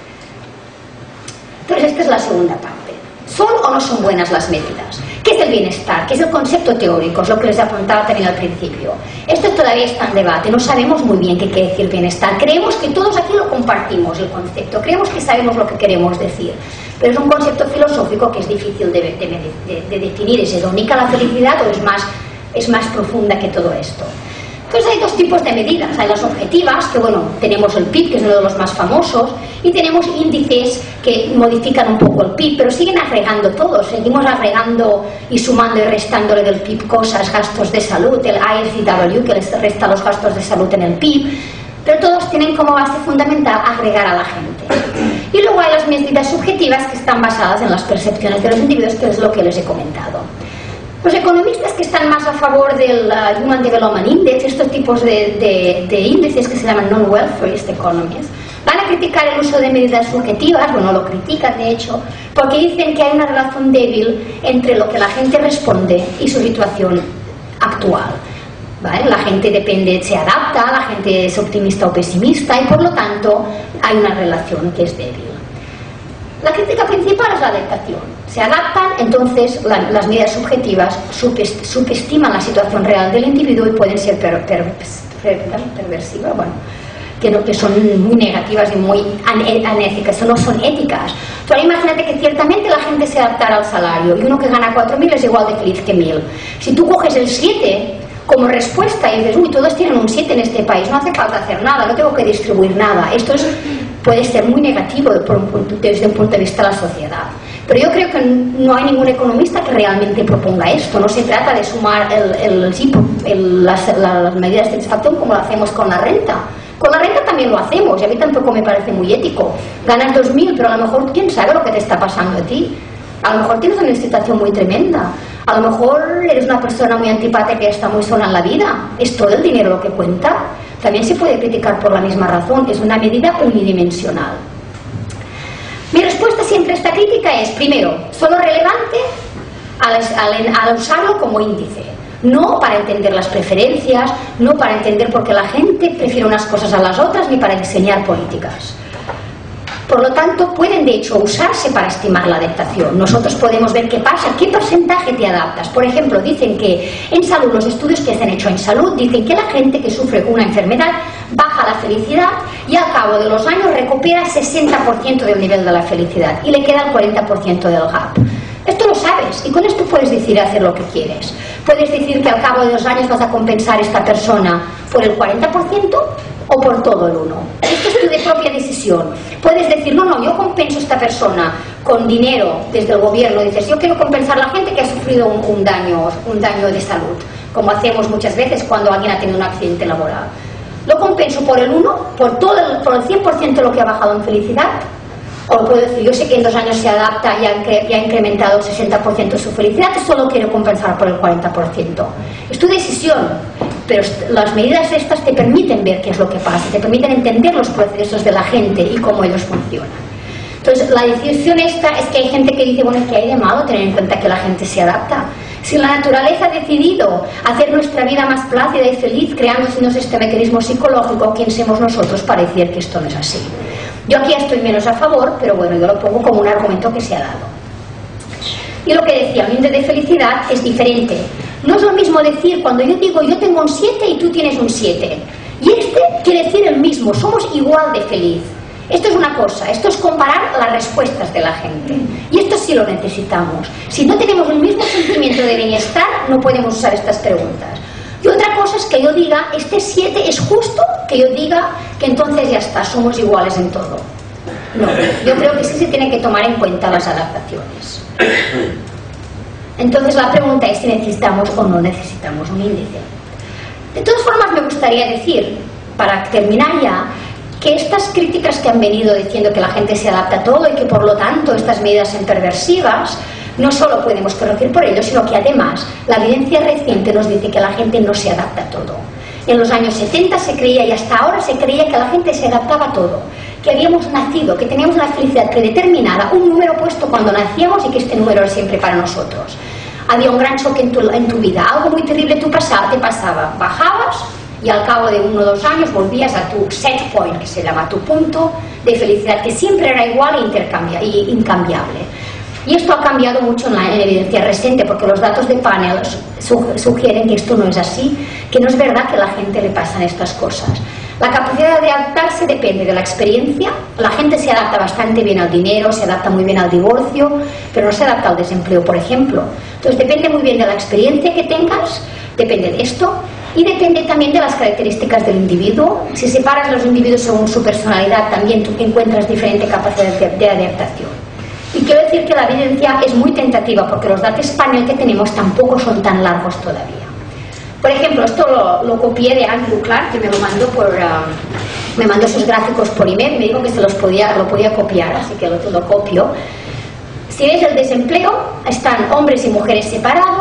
Entonces, esta es la segunda parte. ¿Son o no son buenas las medidas? ¿Qué es el bienestar? ¿Qué es el concepto teórico? Es lo que les apuntaba también al principio. Esto todavía está en debate, no sabemos muy bien qué quiere decir bienestar. Creemos que todos aquí lo compartimos, el concepto, creemos que sabemos lo que queremos decir, pero es un concepto filosófico que es difícil de, de, de, de definir. ¿Es hedónica la felicidad o es más, es más profunda que todo esto? Entonces hay dos tipos de medidas, hay las objetivas, que bueno, tenemos el P I B, que es uno de los más famosos, y tenemos índices que modifican un poco el P I B, pero siguen agregando todo, seguimos agregando y sumando y restándole del P I B cosas, gastos de salud, el I F W, que les resta los gastos de salud en el P I B, pero todos tienen como base fundamental agregar a la gente. Y luego hay las medidas subjetivas que están basadas en las percepciones de los individuos, que es lo que les he comentado. Los economistas que están más a favor del uh, Human Development Index, estos tipos de, de, de índices que se llaman non-welfarist economies, van a criticar el uso de medidas subjetivas, bueno, lo critican de hecho, porque dicen que hay una relación débil entre lo que la gente responde y su situación actual. ¿Vale? La gente depende, se adapta, la gente es optimista o pesimista y por lo tanto hay una relación que es débil. La crítica principal es la adaptación. Se adaptan, entonces la, las medidas subjetivas subestiman la situación real del individuo y pueden ser per, per, per, perversivas, bueno, que, no, que son muy negativas y muy anéticas, no son éticas. Pero imagínate que ciertamente la gente se adaptara al salario y uno que gana cuatro mil es igual de feliz que mil. Si tú coges el siete como respuesta y dices, uy, todos tienen un siete en este país, no hace falta hacer nada, no tengo que distribuir nada, esto es, puede ser muy negativo por un punto, desde un punto de vista de la sociedad. Pero yo creo que no hay ningún economista que realmente proponga esto. No se trata de sumar el, el, el, el, las, las medidas de satisfacción como lo hacemos con la renta. Con la renta también lo hacemos y a mí tampoco me parece muy ético. Ganas dos mil, pero a lo mejor quién sabe lo que te está pasando a ti. A lo mejor tienes una situación muy tremenda. A lo mejor eres una persona muy antipática que está muy sola en la vida. ¿Es todo el dinero lo que cuenta? También se puede criticar por la misma razón. Es una medida unidimensional. Mi respuesta siempre a esta crítica es, primero, solo relevante al, al, al usarlo como índice. No para entender las preferencias, no para entender por qué la gente prefiere unas cosas a las otras, ni para diseñar políticas. Por lo tanto, pueden de hecho usarse para estimar la adaptación. Nosotros podemos ver qué pasa, qué porcentaje te adaptas. Por ejemplo, dicen que en salud, los estudios que se han hecho en salud, dicen que la gente que sufre una enfermedad baja la felicidad y al cabo de los años recupera sesenta por ciento del nivel de la felicidad y le queda el cuarenta por ciento del gap. Esto lo sabes y con esto puedes decidir hacer lo que quieres. Puedes decir que al cabo de dos años vas a compensar a esta persona por el cuarenta por ciento o por todo el uno. Esto es tu de propia decisión. Puedes decir, no, no, yo compenso a esta persona con dinero desde el gobierno. Dices, yo quiero compensar a la gente que ha sufrido un, un, daño, un daño de salud, como hacemos muchas veces cuando alguien ha tenido un accidente laboral. Lo compenso por el uno, por, todo el, por el cien por ciento de lo que ha bajado en felicidad. O puedo decir, yo sé que en dos años se adapta y ha, y ha incrementado el sesenta por ciento su felicidad, solo quiero compensar por el cuarenta por ciento. Es tu decisión, pero las medidas estas te permiten ver qué es lo que pasa, te permiten entender los procesos de la gente y cómo ellos funcionan. Entonces, la decisión esta es que hay gente que dice, bueno, es que hay de malo tener en cuenta que la gente se adapta. Si la naturaleza ha decidido hacer nuestra vida más plácida y feliz, creando este mecanismo psicológico, ¿quién somos nosotros para decir que esto no es así? Yo aquí estoy menos a favor, pero bueno, yo lo pongo como un argumento que se ha dado. Y lo que decía, el índice de felicidad es diferente. No es lo mismo decir, cuando yo digo yo tengo un siete y tú tienes un siete. Y este quiere decir el mismo, somos igual de feliz. Esto es una cosa, esto es comparar las respuestas de la gente. Y esto sí lo necesitamos. Si no tenemos el mismo sentimiento de bienestar, no podemos usar estas preguntas. Y otra cosa es que yo diga, este siete es justo que yo diga que entonces ya está, somos iguales en todo. No, yo creo que sí se tienen que tomar en cuenta las adaptaciones. Entonces la pregunta es si necesitamos o no necesitamos un índice. De todas formas me gustaría decir, para terminar ya, que estas críticas que han venido diciendo que la gente se adapta a todo y que por lo tanto estas medidas son perversivas, no solo podemos corregir por ello, sino que además la evidencia reciente nos dice que la gente no se adapta a todo. En los años setenta se creía y hasta ahora se creía que la gente se adaptaba a todo, que habíamos nacido, que teníamos una felicidad predeterminada, un número puesto cuando nacíamos y que este número era siempre para nosotros. Había un gran choque en tu, en tu vida, algo muy terrible te pasaba, te pasaba, bajabas y al cabo de uno o dos años volvías a tu set point, que se llama tu punto de felicidad, que siempre era igual e intercambia, y incambiable. Y esto ha cambiado mucho en la, en la evidencia reciente, porque los datos de panel su, sugieren que esto no es así, que no es verdad que a la gente le pasan estas cosas. La capacidad de adaptarse depende de la experiencia. La gente se adapta bastante bien al dinero, se adapta muy bien al divorcio, pero no se adapta al desempleo, por ejemplo. Entonces depende muy bien de la experiencia que tengas, depende de esto, y depende también de las características del individuo. Si separas a los individuos según su personalidad, también tú encuentras diferente capacidad de, de adaptación. Y quiero decir que la evidencia es muy tentativa, porque los datos panel que tenemos tampoco son tan largos todavía. Por ejemplo, esto lo, lo copié de Andrew Clark, que me lo mandó por, uh, me mandó sus gráficos por email, me dijo que se los podía, lo podía copiar, así que lo, lo copio. Si ves el desempleo, están hombres y mujeres separados,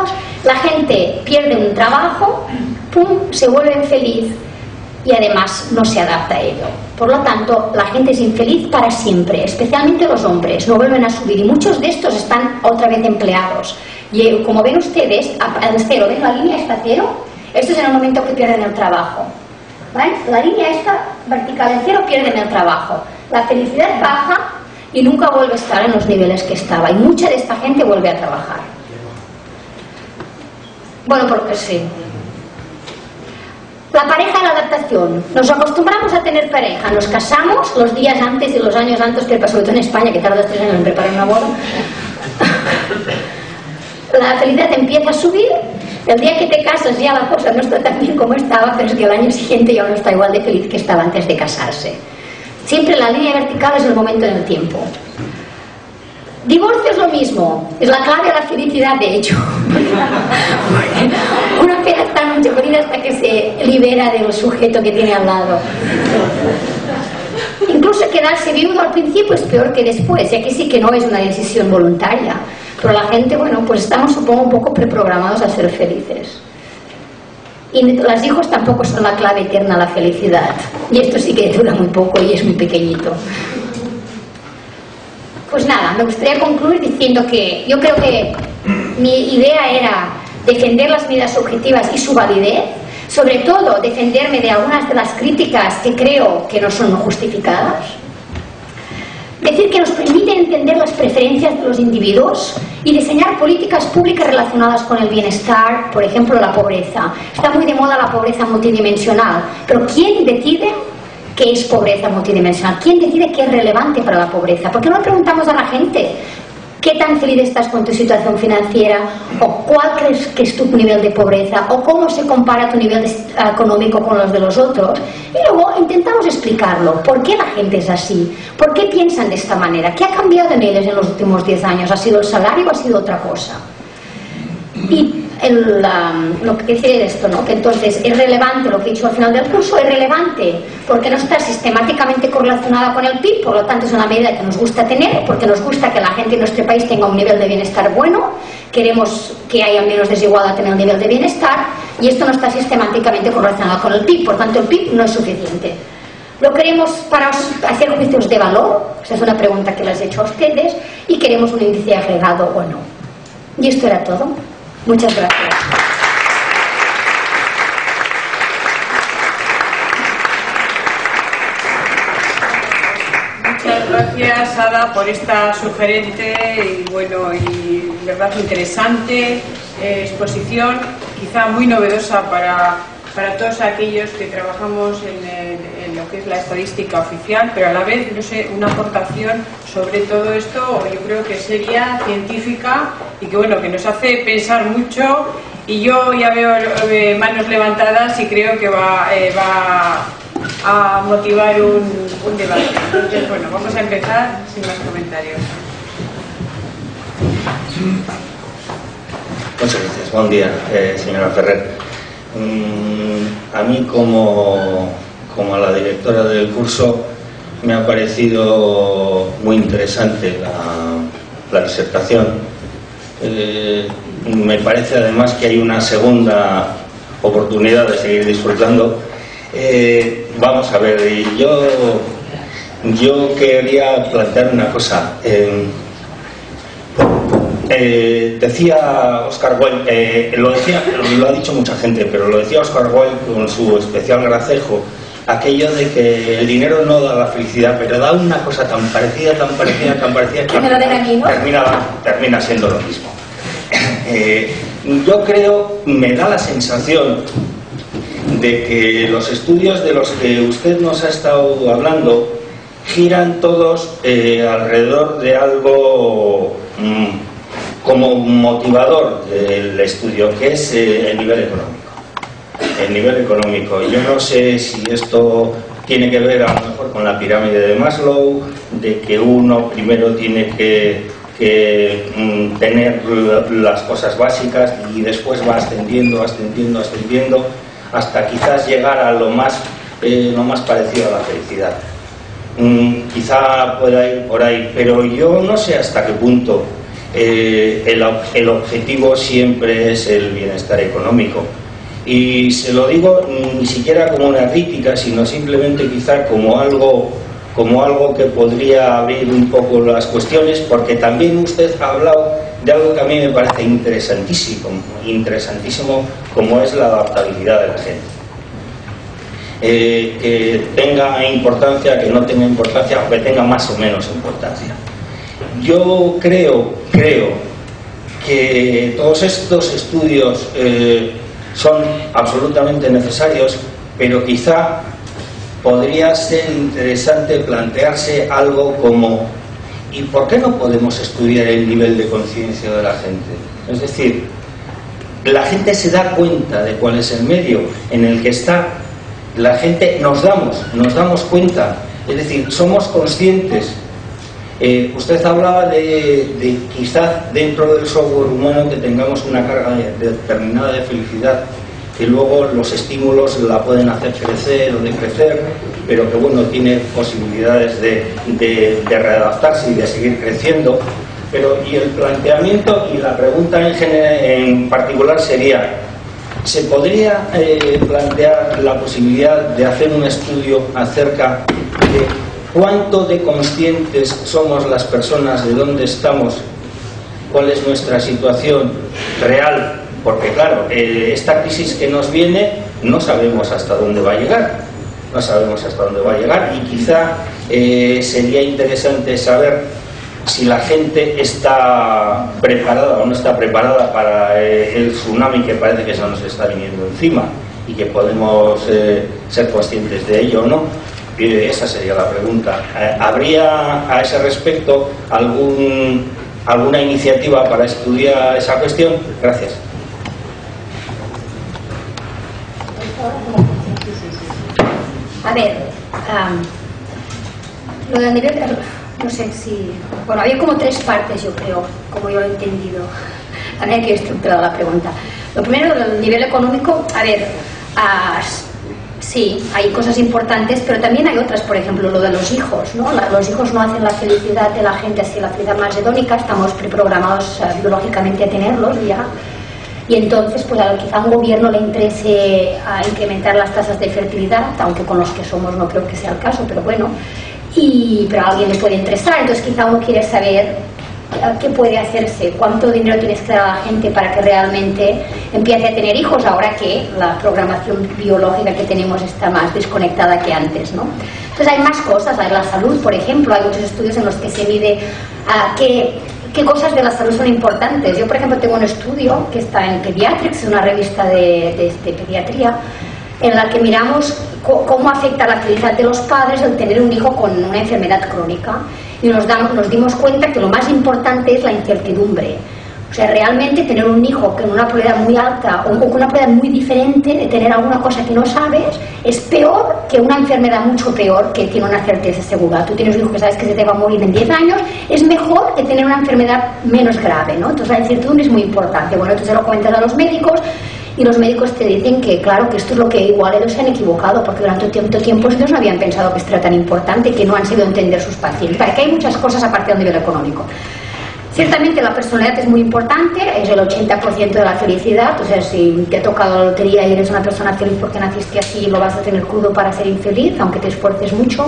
La gente pierde un trabajo, pum, se vuelve infeliz y además no se adapta a ello. Por lo tanto, la gente es infeliz para siempre, especialmente los hombres, no vuelven a subir y muchos de estos están otra vez empleados. Y como ven ustedes, al cero, ¿ven la línea está cero? Esto es en el momento que pierden el trabajo. ¿Vale? La línea esta vertical en cero, pierden el trabajo. La felicidad baja y nunca vuelve a estar en los niveles que estaba. Y mucha de esta gente vuelve a trabajar. Bueno, porque sí. La pareja y la adaptación. Nos acostumbramos a tener pareja, nos casamos los días antes y los años antes, que sobre todo en España, que tardas tres años en preparar una boda. La felicidad empieza a subir. El día que te casas ya la cosa no está tan bien como estaba, pero es que el año siguiente ya no está igual de feliz que estaba antes de casarse. Siempre la línea vertical es el momento en el tiempo. Divorcio es lo mismo, es la clave a la felicidad, de hecho. Una pena estar mucho con ella hasta que se libera del sujeto que tiene al lado. Incluso quedarse viudo al principio es peor que después, y aquí sí que no es una decisión voluntaria. Pero la gente, bueno, pues estamos, supongo, un poco preprogramados a ser felices. Y los hijos tampoco son la clave eterna a la felicidad. Y esto sí que dura muy poco y es muy pequeñito. Pues nada, me gustaría concluir diciendo que yo creo que mi idea era defender las medidas objetivas y su validez, sobre todo defenderme de algunas de las críticas que creo que no son justificadas, decir que nos permite entender las preferencias de los individuos y diseñar políticas públicas relacionadas con el bienestar, por ejemplo la pobreza. Está muy de moda la pobreza multidimensional, pero ¿quién decide qué es pobreza multidimensional? ¿Quién decide qué es relevante para la pobreza? ¿Por qué no le preguntamos a la gente qué tan feliz estás con tu situación financiera? ¿O cuál crees que es tu nivel de pobreza? ¿O cómo se compara tu nivel de, económico con los de los otros? Y luego intentamos explicarlo. ¿Por qué la gente es así? ¿Por qué piensan de esta manera? ¿Qué ha cambiado en ellos en los últimos diez años? ¿Ha sido el salario o ha sido otra cosa? Y el, um, lo que quiere decir es esto, ¿no? Que entonces es relevante, lo que he dicho al final del curso, es relevante porque no está sistemáticamente correlacionada con el P I B, por lo tanto es una medida que nos gusta tener, porque nos gusta que la gente en nuestro país tenga un nivel de bienestar bueno, queremos que haya menos desigualdad en el nivel de bienestar, y esto no está sistemáticamente correlacionado con el P I B, por tanto el P I B no es suficiente. Lo queremos para hacer juicios de valor, esa es una pregunta que les he hecho a ustedes, y queremos un índice agregado o no. Y esto era todo. Muchas gracias.
Muchas gracias, Ada, por esta sugerente y bueno y verdad interesante eh, exposición, quizá muy novedosa para, para todos aquellos que trabajamos en, el, en lo que es la estadística oficial, pero a la vez, no sé, una aportación sobre todo esto, yo creo que seria, científica y que bueno, que nos hace pensar mucho, y yo ya veo eh, manos levantadas y creo que va, eh, va a motivar un, un debate. Entonces, bueno, vamos a empezar sin más comentarios.
Muchas gracias. Buen día, eh, señora Ferrer. Mm, a mí como, como a la directora del curso me ha parecido muy interesante la, la disertación. Eh, me parece además que hay una segunda oportunidad de seguir disfrutando. Eh, vamos a ver, yo, yo quería plantear una cosa. Eh, eh, decía Oscar Wilde, eh, lo, decía, lo ha dicho mucha gente, pero lo decía Oscar Wilde con su especial gracejo, aquello de que el dinero no da la felicidad, pero da una cosa tan parecida, tan parecida, tan parecida que
me lo den a mí, ¿no?
termina, termina siendo lo mismo. Eh, yo creo, me da la sensación de que los estudios de los que usted nos ha estado hablando giran todos eh, alrededor de algo mmm, como motivador del estudio, que es eh, el nivel económico. El nivel económico. Yo no sé si esto tiene que ver a lo mejor con la pirámide de Maslow, de que uno primero tiene que, que mm, tener las cosas básicas y después va ascendiendo, ascendiendo, ascendiendo, hasta quizás llegar a lo más, eh, lo más parecido a la felicidad. Mm, quizá pueda ir por ahí, pero yo no sé hasta qué punto eh, el, el objetivo siempre es el bienestar económico. Y se lo digo ni siquiera como una crítica, sino simplemente quizá como algo, como algo que podría abrir un poco las cuestiones, porque también usted ha hablado de algo que a mí me parece interesantísimo, interesantísimo como es la adaptabilidad de la gente. Eh, que tenga importancia, que no tenga importancia, o que tenga más o menos importancia. Yo creo, creo que todos estos estudios eh, son absolutamente necesarios, pero quizá podría ser interesante plantearse algo como ¿y por qué no podemos estudiar el nivel de conciencia de la gente? Es decir, la gente se da cuenta de cuál es el medio en el que está. La gente nos damos, nos damos cuenta, es decir, somos conscientes. Eh, usted hablaba de, de quizás dentro del software humano que tengamos una carga de, de determinada de felicidad, que luego los estímulos la pueden hacer crecer o decrecer, pero que bueno, tiene posibilidades de, de, de readaptarse y de seguir creciendo. Pero y el planteamiento y la pregunta en, general, en particular sería: ¿se podría eh, plantear la posibilidad de hacer un estudio acerca de cuánto de conscientes somos las personas, de dónde estamos, cuál es nuestra situación real? Porque claro, eh, esta crisis que nos viene no sabemos hasta dónde va a llegar, no sabemos hasta dónde va a llegar y quizá eh, sería interesante saber si la gente está preparada o no está preparada para eh, el tsunami que parece que se nos está viniendo encima y que podemos eh, ser conscientes de ello o no. Eh, esa sería la pregunta. Eh, ¿Habría a ese respecto algún, alguna iniciativa para estudiar esa cuestión? Gracias.
A ver, um, lo del nivel de... No sé si... Bueno, había como tres partes, yo creo, como yo lo he entendido. También hay que estructurar la pregunta. Lo primero, del nivel económico, a ver, uh, sí, hay cosas importantes, pero también hay otras, por ejemplo, lo de los hijos, ¿no? La, los hijos no hacen la felicidad de la gente así, la felicidad más hedónica, estamos preprogramados uh, biológicamente a tenerlos ya. Y entonces, pues a quizá a un gobierno le interese a incrementar las tasas de fertilidad, aunque con los que somos no creo que sea el caso, pero bueno. Y, pero a alguien le puede interesar, entonces quizá uno quiere saber qué puede hacerse, cuánto dinero tienes que dar a la gente para que realmente empiece a tener hijos, ahora que la programación biológica que tenemos está más desconectada que antes, ¿no? Entonces hay más cosas, hay la salud, por ejemplo, hay muchos estudios en los que se mide uh, qué, qué cosas de la salud son importantes. Yo, por ejemplo, tengo un estudio que está en Pediatrics, una revista de, de, de pediatría, en la que miramos cómo afecta la felicidad de los padres el tener un hijo con una enfermedad crónica y nos, damos, nos dimos cuenta que lo más importante es la incertidumbre. O sea, realmente tener un hijo con una probabilidad muy alta o con una probabilidad muy diferente de tener alguna cosa que no sabes es peor que una enfermedad mucho peor que tiene una certeza segura. Tú tienes un hijo que sabes que se te va a morir en diez años, es mejor que tener una enfermedad menos grave, ¿no? Entonces la incertidumbre es muy importante. Bueno, entonces lo comentas a los médicos. Y los médicos te dicen que, claro, que esto es lo que igual ellos se han equivocado, porque durante tanto tiempo ellos no habían pensado que esto era tan importante, que no han sabido entender sus pacientes. Para que hay muchas cosas aparte del nivel económico. Ciertamente la personalidad es muy importante, es el ochenta por ciento de la felicidad, o sea, si te ha tocado la lotería y eres una persona feliz porque naciste así, lo vas a tener crudo para ser infeliz, aunque te esfuerces mucho.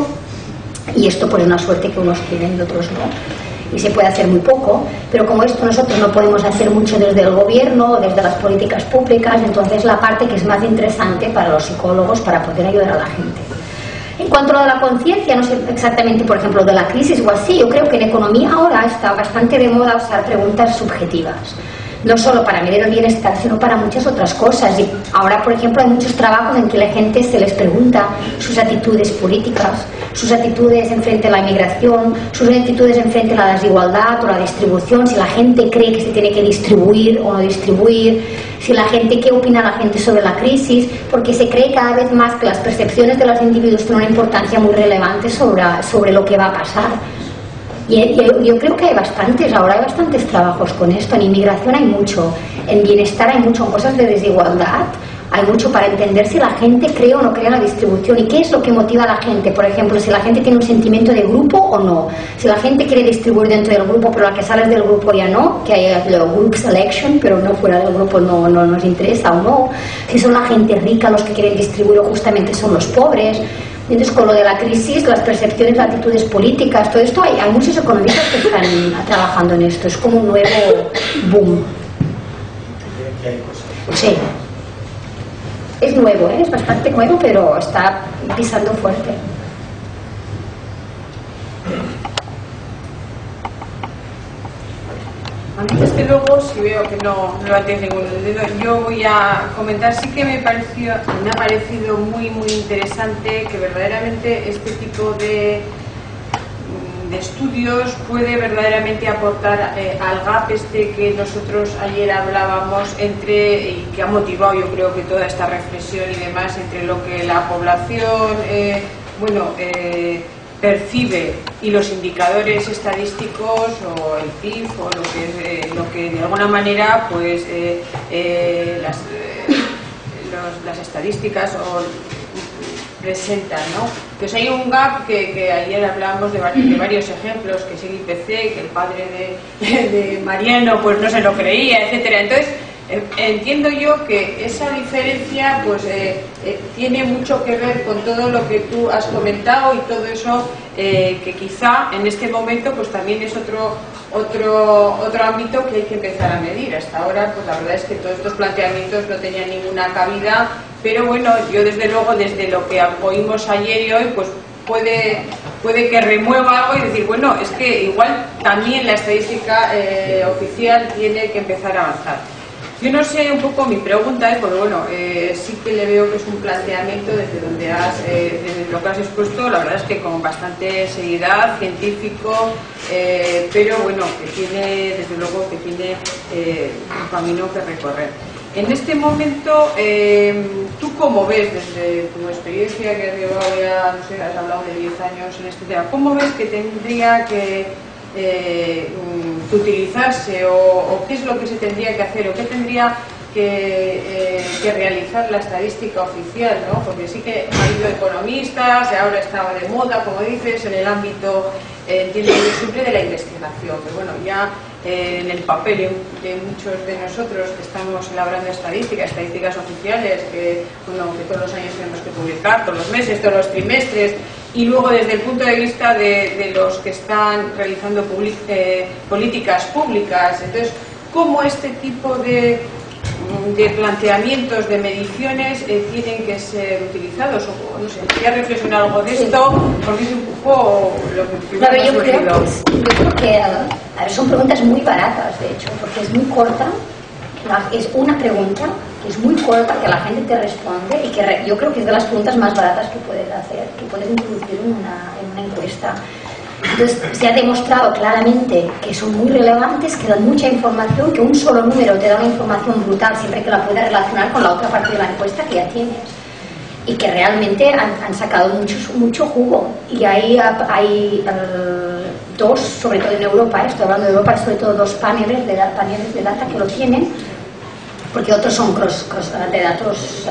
Y esto pues es una suerte que unos tienen y otros no. Y se puede hacer muy poco, pero como esto nosotros no podemos hacer mucho desde el gobierno o desde las políticas públicas, entonces la parte que es más interesante para los psicólogos para poder ayudar a la gente. En cuanto a lo de la conciencia, no sé exactamente, por ejemplo, de la crisis o así, yo creo que en economía ahora está bastante de moda usar preguntas subjetivas. No solo para medir el bienestar, sino para muchas otras cosas. Y ahora, por ejemplo, hay muchos trabajos en que la gente se les pregunta sus actitudes políticas, sus actitudes en frente a la inmigración, sus actitudes en frente a la desigualdad o la distribución, si la gente cree que se tiene que distribuir o no distribuir, si la gente, qué opina la gente sobre la crisis, porque se cree cada vez más que las percepciones de los individuos tienen una importancia muy relevante sobre, sobre lo que va a pasar. Y yo, yo creo que hay bastantes, ahora hay bastantes trabajos con esto. En inmigración hay mucho, en bienestar hay mucho, en cosas de desigualdad. hay mucho para entender si la gente cree o no cree en la distribución y qué es lo que motiva a la gente. Por ejemplo, si la gente tiene un sentimiento de grupo o no, si la gente quiere distribuir dentro del grupo pero la que sales del grupo ya no, que hay el group selection, pero no fuera del grupo no, no nos interesa o no, si son la gente rica los que quieren distribuir o justamente son los pobres. Entonces, con lo de la crisis, las percepciones, las actitudes políticas, todo esto, hay, hay muchos economistas que están trabajando en esto. Es como un nuevo boom. Sí. Es nuevo, ¿eh? Es bastante nuevo, pero está pisando fuerte.
Desde luego, si veo que no, no levantéis ningún dedo, yo voy a comentar. Sí que me, pareció, me ha parecido muy, muy interesante que verdaderamente este tipo de, de estudios puede verdaderamente aportar eh, al gap este que nosotros ayer hablábamos entre, y que ha motivado yo creo que toda esta reflexión y demás, entre lo que la población, eh, bueno, eh, percibe y los indicadores estadísticos o el P I B o lo que, eh, lo que de alguna manera pues eh, eh, las, eh, los, las estadísticas o presentan, ¿no? Pues hay un gap que, que ayer hablábamos de, de varios ejemplos, que es el I P C, que el padre de, de Mariano pues no se lo creía, etcétera. Entonces entiendo yo que esa diferencia pues eh, eh, tiene mucho que ver con todo lo que tú has comentado y todo eso eh, que quizá en este momento pues también es otro otro otro ámbito que hay que empezar a medir. Hasta ahora pues la verdad es que todos estos planteamientos no tenían ninguna cabida, pero bueno, yo desde luego desde lo que oímos ayer y hoy pues puede puede que remueva algo y decir, bueno, es que igual también la estadística eh, oficial tiene que empezar a avanzar. Yo no sé, un poco mi pregunta es, porque bueno, eh, sí que le veo que es un planteamiento desde donde has, eh, desde lo que has expuesto, la verdad es que con bastante seriedad, científico, eh, pero bueno, que tiene, desde luego, que tiene eh, un camino que recorrer. En este momento, eh, ¿tú cómo ves desde tu experiencia, que has llevado ya, no sé, has hablado de diez años en este tema, cómo ves que tendría que Eh, que utilizarse o, o qué es lo que se tendría que hacer o qué tendría que, eh, que realizar la estadística oficial, ¿no? Porque sí que ha habido economistas, ahora estaba de moda, como dices, en el ámbito, eh, entiendo yo, siempre de la investigación, pero bueno, ya eh, en el papel de, de muchos de nosotros que estamos elaborando estadísticas, estadísticas oficiales, que, bueno, que todos los años tenemos que publicar, todos los meses, todos los trimestres, y luego desde el punto de vista de, de los que están realizando public, eh, políticas públicas. Entonces, ¿cómo este tipo de, de planteamientos, de mediciones eh, tienen que ser utilizados? O, no sé, quería reflexionar algo de esto, porque es un poco lo que primero
claro,
me ha
yo, creo
surgido.
que, yo creo que a ver, son preguntas muy baratas, de hecho, porque es muy corta, es una pregunta que es muy corta, que la gente te responde y que re, yo creo que es de las preguntas más baratas que puedes hacer, que puedes introducir en una, en una encuesta. Entonces, se ha demostrado claramente que son muy relevantes, que dan mucha información, que un solo número te da una información brutal siempre que la puedas relacionar con la otra parte de la encuesta que ya tienes. Y que realmente han, han sacado mucho, mucho jugo. Y hay, hay uh, dos, sobre todo en Europa, estoy hablando de Europa, sobre todo dos paneles de, paneles de data que lo tienen, porque otros son cross, cross, de datos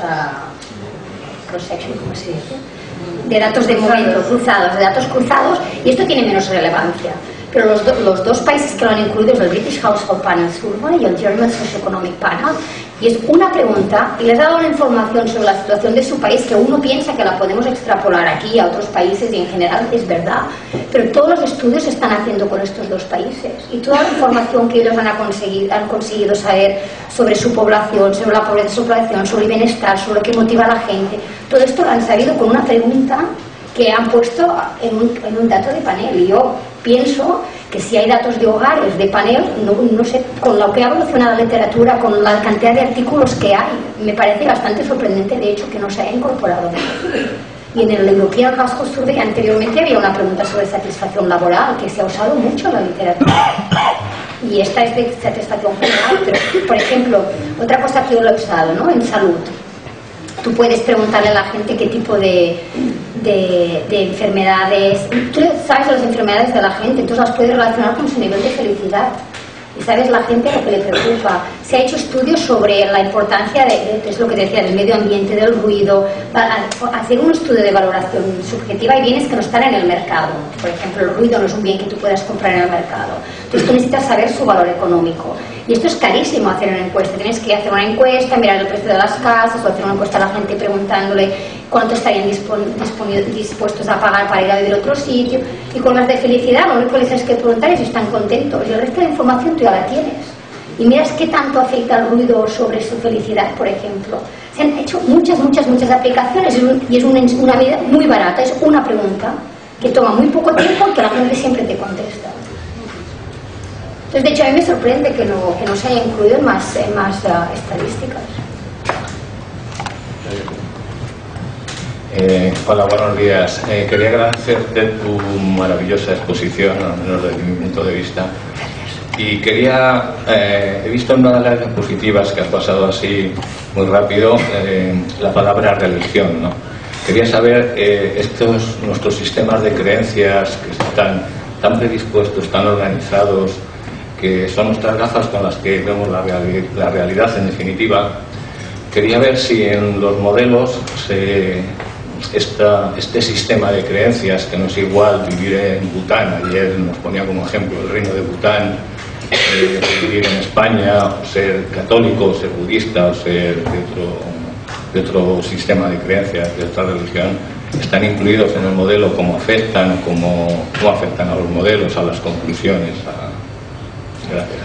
uh, cross-section, ¿cómo se dice? De datos de momento, cruzados, de datos cruzados, y esto tiene menos relevancia. Pero los, do, los dos países que lo han incluido es el British Household Panel Survey y el German Socioeconomic Panel, y es una pregunta y les ha dado una información sobre la situación de su país que uno piensa que la podemos extrapolar aquí a otros países y en general es verdad, pero todos los estudios se están haciendo con estos dos países y toda la información que ellos han conseguido, han conseguido saber sobre su población, sobre la pobreza de su población, sobre el bienestar, sobre lo que motiva a la gente, todo esto lo han sabido con una pregunta que han puesto en un, en un dato de panel. Y yo pienso que si hay datos de hogares, de panel, no, no sé, con lo que ha evolucionado la literatura, con la cantidad de artículos que hay, me parece bastante sorprendente, de hecho, que no se haya incorporado. Y en el European Household Survey anteriormente había una pregunta sobre satisfacción laboral, que se ha usado mucho en la literatura. Y esta es de satisfacción general, pero, por ejemplo, otra cosa que yo lo he usado, ¿no? En salud. Tú puedes preguntarle a la gente qué tipo de, de, de enfermedades, tú sabes las enfermedades de la gente, entonces las puedes relacionar con su nivel de felicidad. Y sabes, la gente lo que le preocupa. Se ha hecho estudios sobre la importancia de, de es lo que decía, del medio ambiente, del ruido, hacer un estudio de valoración subjetiva. Hay bienes que no están en el mercado. Por ejemplo, el ruido no es un bien que tú puedas comprar en el mercado. Entonces tú necesitas saber su valor económico. Y esto es carísimo hacer una encuesta. Tienes que hacer una encuesta, mirar el precio de las casas, o hacer una encuesta a la gente preguntándole cuánto estarían dispuestos a pagar para ir a vivir a otro sitio. Y con las de felicidad, lo único que les tienes que preguntar es si están contentos. Y el resto de información tú ya la tienes. Y miras qué tanto afecta el ruido sobre su felicidad, por ejemplo. Se han hecho muchas, muchas, muchas aplicaciones y es una medida muy barata. Es una pregunta que toma muy poco tiempo y que la gente siempre te contesta. Entonces, de hecho, a mí me sorprende que no, que no se haya incluido en más, en más uh, estadísticas.
Eh, hola, buenos días. Eh, quería agradecerte tu maravillosa exposición, al menos desde mi punto de vista. Y quería, eh, he visto en una de las diapositivas que has pasado así muy rápido, eh, la palabra religión, ¿no? Quería saber, eh, estos nuestros sistemas de creencias que están tan predispuestos, tan organizados, que son nuestras gafas con las que vemos la, reali la realidad en definitiva. Quería ver si en los modelos se, esta, este sistema de creencias, que no es igual vivir en Bután, ayer nos ponía como ejemplo el reino de Bután, eh, vivir en España, o ser católico, o ser budista, o ser de otro, de otro sistema de creencias, de otra religión, están incluidos en el modelo, cómo afectan, cómo, cómo afectan a los modelos, a las conclusiones. A... Gracias.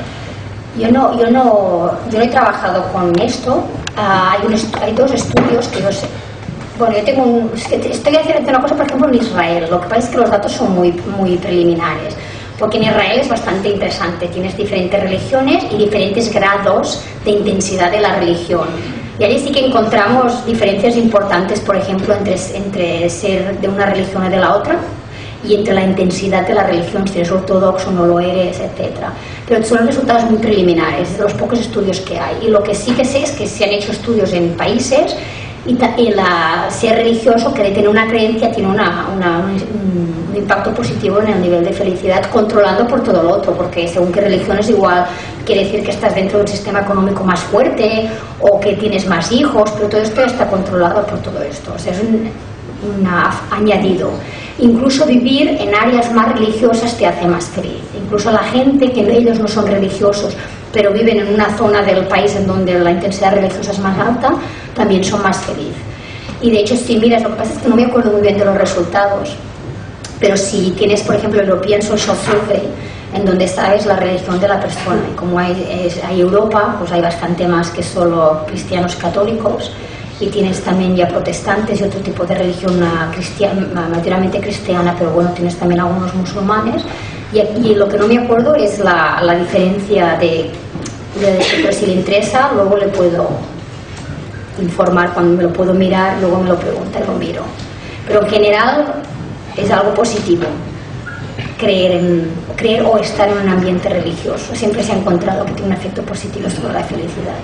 Yo no, yo no, yo no he trabajado con esto. Uh, hay, un hay dos estudios que yo sé. Bueno, yo tengo un, estoy haciendo una cosa, por ejemplo, en Israel. Lo que pasa es que los datos son muy, muy preliminares. Porque en Israel es bastante interesante. Tienes diferentes religiones y diferentes grados de intensidad de la religión. Y allí sí que encontramos diferencias importantes, por ejemplo, entre, entre ser de una religión o de la otra, y entre la intensidad de la religión, si eres ortodoxo, no lo eres, etcétera. Pero son resultados muy preliminares, de los pocos estudios que hay. Y lo que sí que sé es que se han hecho estudios en países y, y la, ser religioso, que de tener una creencia, tiene una, una, un, un impacto positivo en el nivel de felicidad, controlando por todo lo otro, porque según qué religión es igual, quiere decir que estás dentro de un sistema económico más fuerte o que tienes más hijos, pero todo esto está controlado por todo esto. O sea, es un, un añadido. Incluso vivir en áreas más religiosas te hace más feliz. Incluso la gente que ellos no son religiosos, pero viven en una zona del país en donde la intensidad religiosa es más alta, también son más felices. Y de hecho, si miras, lo que pasa es que no me acuerdo muy bien de los resultados, pero si tienes, por ejemplo, el European Social Survey, en donde sabes la religión de la persona, y como hay, es, hay Europa, pues hay bastante más que solo cristianos católicos, y tienes también ya protestantes y otro tipo de religión cristiana, mayormente cristiana, pero bueno, tienes también algunos musulmanes, y, y lo que no me acuerdo es la, la diferencia de, de, de pero si le interesa, luego le puedo informar, cuando me lo puedo mirar, luego me lo pregunta y lo miro. Pero en general es algo positivo, creer, en, creer o estar en un ambiente religioso. Siempre se ha encontrado que tiene un efecto positivo sobre la felicidad.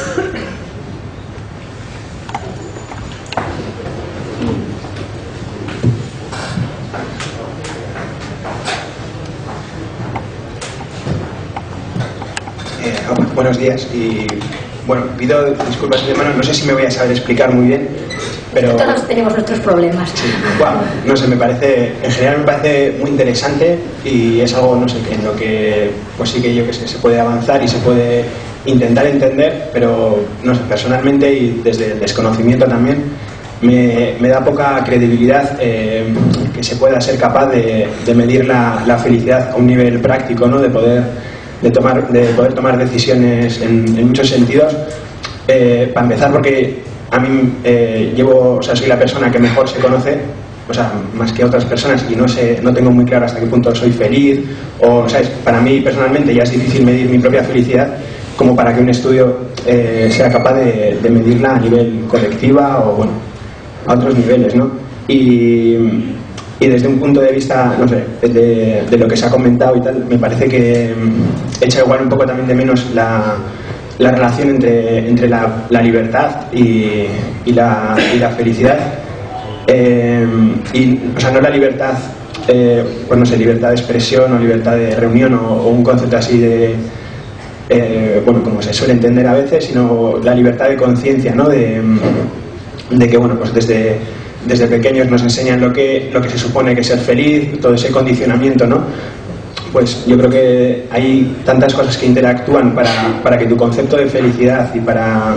Buenos días y bueno, pido disculpas de antemano, no sé si me voy a saber explicar muy bien, pero...
Todos tenemos nuestros problemas.
Sí, bueno, no sé, me parece, en general me parece muy interesante y es algo, no sé, en lo que pues sí que yo que sé, se puede avanzar y se puede intentar entender, pero no sé, personalmente y desde el desconocimiento también me, me da poca credibilidad eh, que se pueda ser capaz de, de medir la, la felicidad a un nivel práctico, ¿no? De poder De, tomar, de poder tomar decisiones en, en muchos sentidos, eh, para empezar porque a mí eh, llevo, o sea, soy la persona que mejor se conoce, o sea, más que otras personas, y no sé, no tengo muy claro hasta qué punto soy feliz, o, ¿sabes? Para mí personalmente ya es difícil medir mi propia felicidad, como para que un estudio eh, sea capaz de, de medirla a nivel colectiva o, bueno, a otros niveles, ¿no? Y... Y desde un punto de vista, no sé, de, de lo que se ha comentado y tal, me parece que echa igual un poco también de menos la, la relación entre, entre la, la libertad y, y, la, y la felicidad. Eh, y, o sea, no la libertad, eh, pues no sé, libertad de expresión o libertad de reunión o, o un concepto así de, eh, bueno, como se suele entender a veces, sino la libertad de conciencia, ¿no? De, de que, bueno, pues desde, desde pequeños nos enseñan lo que, lo que se supone que es ser feliz, todo ese condicionamiento, ¿no? Pues yo creo que hay tantas cosas que interactúan para, para que tu concepto de felicidad y para,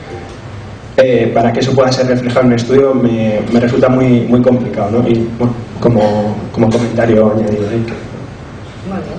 eh, para que eso pueda ser reflejado en un estudio me, me resulta muy, muy complicado, ¿no? Y bueno, como, como comentario añadido. ¿eh?
Muy bien.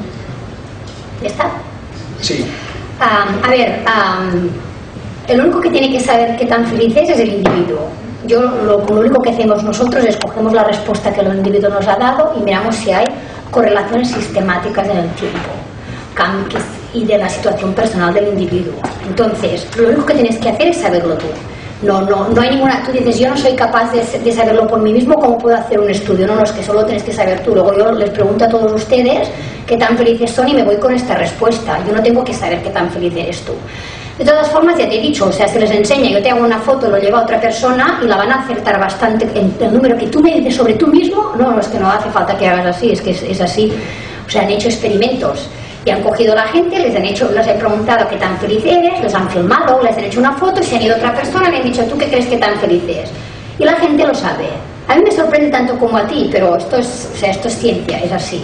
¿Ya está?
Sí.
Um, a ver, um, el único que tiene que saber qué tan feliz es es el individuo. Yo lo, lo único que hacemos nosotros es cogemos la respuesta que el individuo nos ha dado y miramos si hay correlaciones sistemáticas en el tiempo cambios y de la situación personal del individuo. Entonces, lo único que tienes que hacer es saberlo tú. No, no, no hay ninguna... Tú dices, yo no soy capaz de, de saberlo por mí mismo, ¿cómo puedo hacer un estudio? No, no, es que solo tienes que saber tú. Luego yo les pregunto a todos ustedes qué tan felices son y me voy con esta respuesta. Yo no tengo que saber qué tan feliz eres tú. De todas formas, ya te he dicho, o sea, se les enseña, yo te hago una foto, lo lleva a otra persona y la van a acertar bastante en el número que tú me dices sobre tú mismo. No, es que no hace falta que hagas así, es que es, es así. O sea, han hecho experimentos y han cogido a la gente, les han hecho, les han preguntado qué tan feliz eres, les han filmado, les han hecho una foto y se han ido a otra persona y le han dicho, ¿tú qué crees que tan feliz es? Y la gente lo sabe. A mí me sorprende tanto como a ti, pero esto es, o sea, esto es ciencia, es así.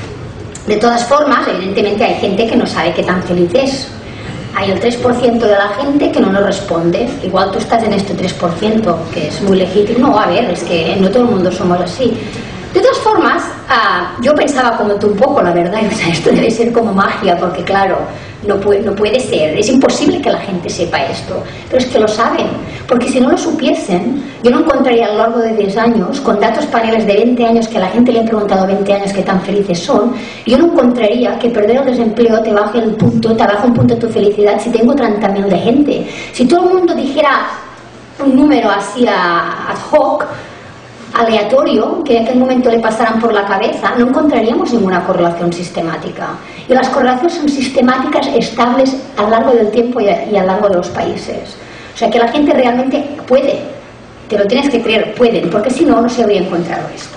De todas formas, evidentemente hay gente que no sabe qué tan feliz es. Hay el tres por ciento de la gente que no nos responde. Igual tú estás en este tres por ciento, que es muy legítimo. No, a ver, es que no todo el mundo somos así. De todas formas, uh, yo pensaba como tú un poco, la verdad, o sea, esto debe ser como magia, porque claro, no puede, no puede ser, es imposible que la gente sepa esto, pero es que lo saben, porque si no lo supiesen, yo no encontraría a lo largo de diez años, con datos paneles de veinte años, que a la gente le han preguntado veinte años qué tan felices son, yo no encontraría que perder el desempleo te baje el punto, te baja un punto de tu felicidad si tengo treinta mil de gente. Si todo el mundo dijera un número así a, ad hoc, aleatorio, que en aquel momento le pasaran por la cabeza, no encontraríamos ninguna correlación sistemática. Y las correlaciones son sistemáticas, estables a lo largo del tiempo y a, y a lo largo de los países. O sea que la gente realmente puede, te lo tienes que creer, pueden, porque si no, no se habría encontrado esto.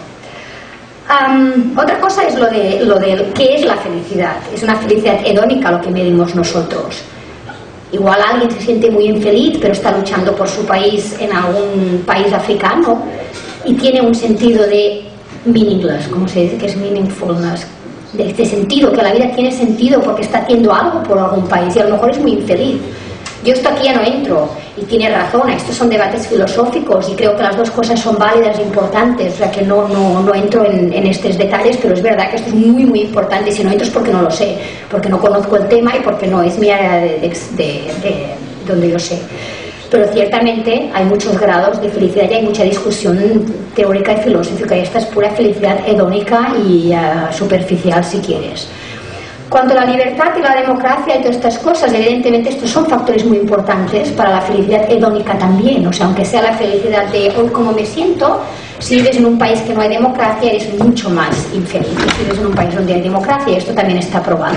Um, otra cosa es lo de, lo de qué es la felicidad. Es una felicidad hedónica lo que medimos nosotros. Igual alguien se siente muy infeliz, pero está luchando por su país en algún país africano y tiene un sentido de meaningless, como se dice que es meaningfulness, de este sentido, que la vida tiene sentido porque está haciendo algo por algún país y a lo mejor es muy infeliz. Yo esto aquí ya no entro y tiene razón, estos son debates filosóficos y creo que las dos cosas son válidas e importantes, o sea que no, no, no entro en, en estos detalles, pero es verdad que esto es muy muy importante y si no entro es porque no lo sé, porque no conozco el tema y porque no es mi área de, de, de, de donde yo sé. Pero ciertamente hay muchos grados de felicidad y hay mucha discusión teórica y filosófica y esta es pura felicidad hedónica y uh, superficial si quieres. Cuanto a la libertad y la democracia y todas estas cosas, evidentemente estos son factores muy importantes para la felicidad hedónica también, o sea, aunque sea la felicidad de hoy como me siento, si vives en un país que no hay democracia eres mucho más infeliz que si vives en un país donde hay democracia y esto también está probado.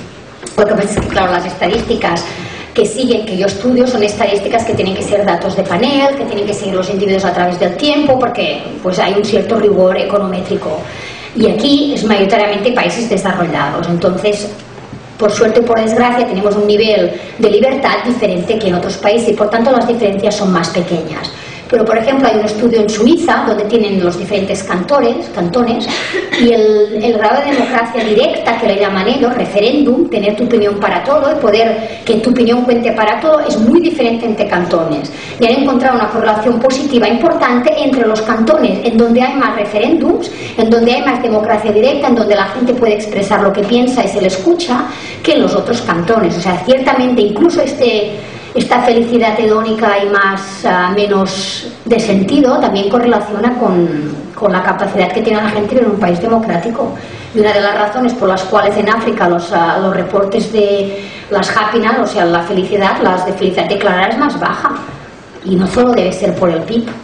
Lo que pasa es que, claro, las estadísticas que siguen, que yo estudio, son estadísticas que tienen que ser datos de panel, que tienen que seguir los individuos a través del tiempo, porque pues hay un cierto rigor econométrico. Y aquí es mayoritariamente países desarrollados, entonces, por suerte o por desgracia, tenemos un nivel de libertad diferente que en otros países y por tanto las diferencias son más pequeñas. Pero, por ejemplo, hay un estudio en Suiza donde tienen los diferentes cantores, cantones y el, el grado de democracia directa, que le llaman ellos, referéndum, tener tu opinión para todo y poder que tu opinión cuente para todo, es muy diferente entre cantones. Y han encontrado una correlación positiva importante entre los cantones en donde hay más referéndums, en donde hay más democracia directa, en donde la gente puede expresar lo que piensa y se le escucha, que en los otros cantones. O sea, ciertamente incluso este... esta felicidad hedónica y más uh, menos de sentido también correlaciona con, con la capacidad que tiene la gente en un país democrático. Y una de las razones por las cuales en África los, uh, los reportes de las happiness, o sea, la felicidad, las de felicidad declarada es más baja. Y no solo debe ser por el P I B.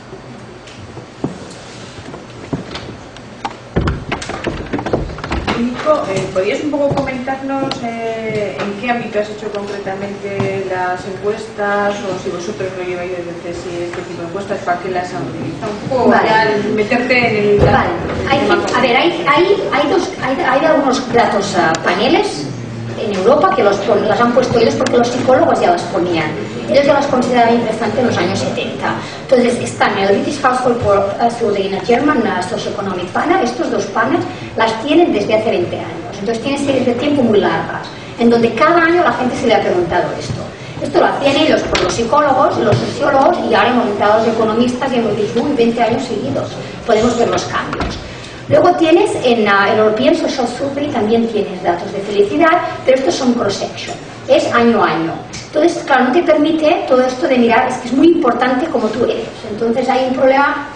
Eh, ¿Podrías un poco comentarnos eh, en qué ámbito has hecho concretamente las encuestas o si vosotros lo lleváis desde si este tipo de encuestas, para qué las han utilizado? Un poco
vale.
ya meterte en el...
Vale. Hay, a ver, hay, hay, hay, dos, hay, hay algunos datos uh, paneles en Europa que los pon, las han puesto ellos porque los psicólogos ya las ponían. Ellos ya las consideraban interesantes en los años setenta. Entonces están en el British Household Survey y en el German Socioeconomic Panel. Estos dos panels las tienen desde hace veinte años. Entonces tienen series de tiempo muy largas, en donde cada año la gente se le ha preguntado esto. Esto lo hacían ellos por los psicólogos, los sociólogos, y ahora hemos entrado los economistas y hemos dicho, uy, veinte años seguidos, podemos ver los cambios. Luego tienes en uh, el European Social Survey, también tienes datos de felicidad, pero estos son cross-section, es año a año. Entonces, claro, no te permite todo esto de mirar, es que es muy importante como tú eres. Entonces hay un problema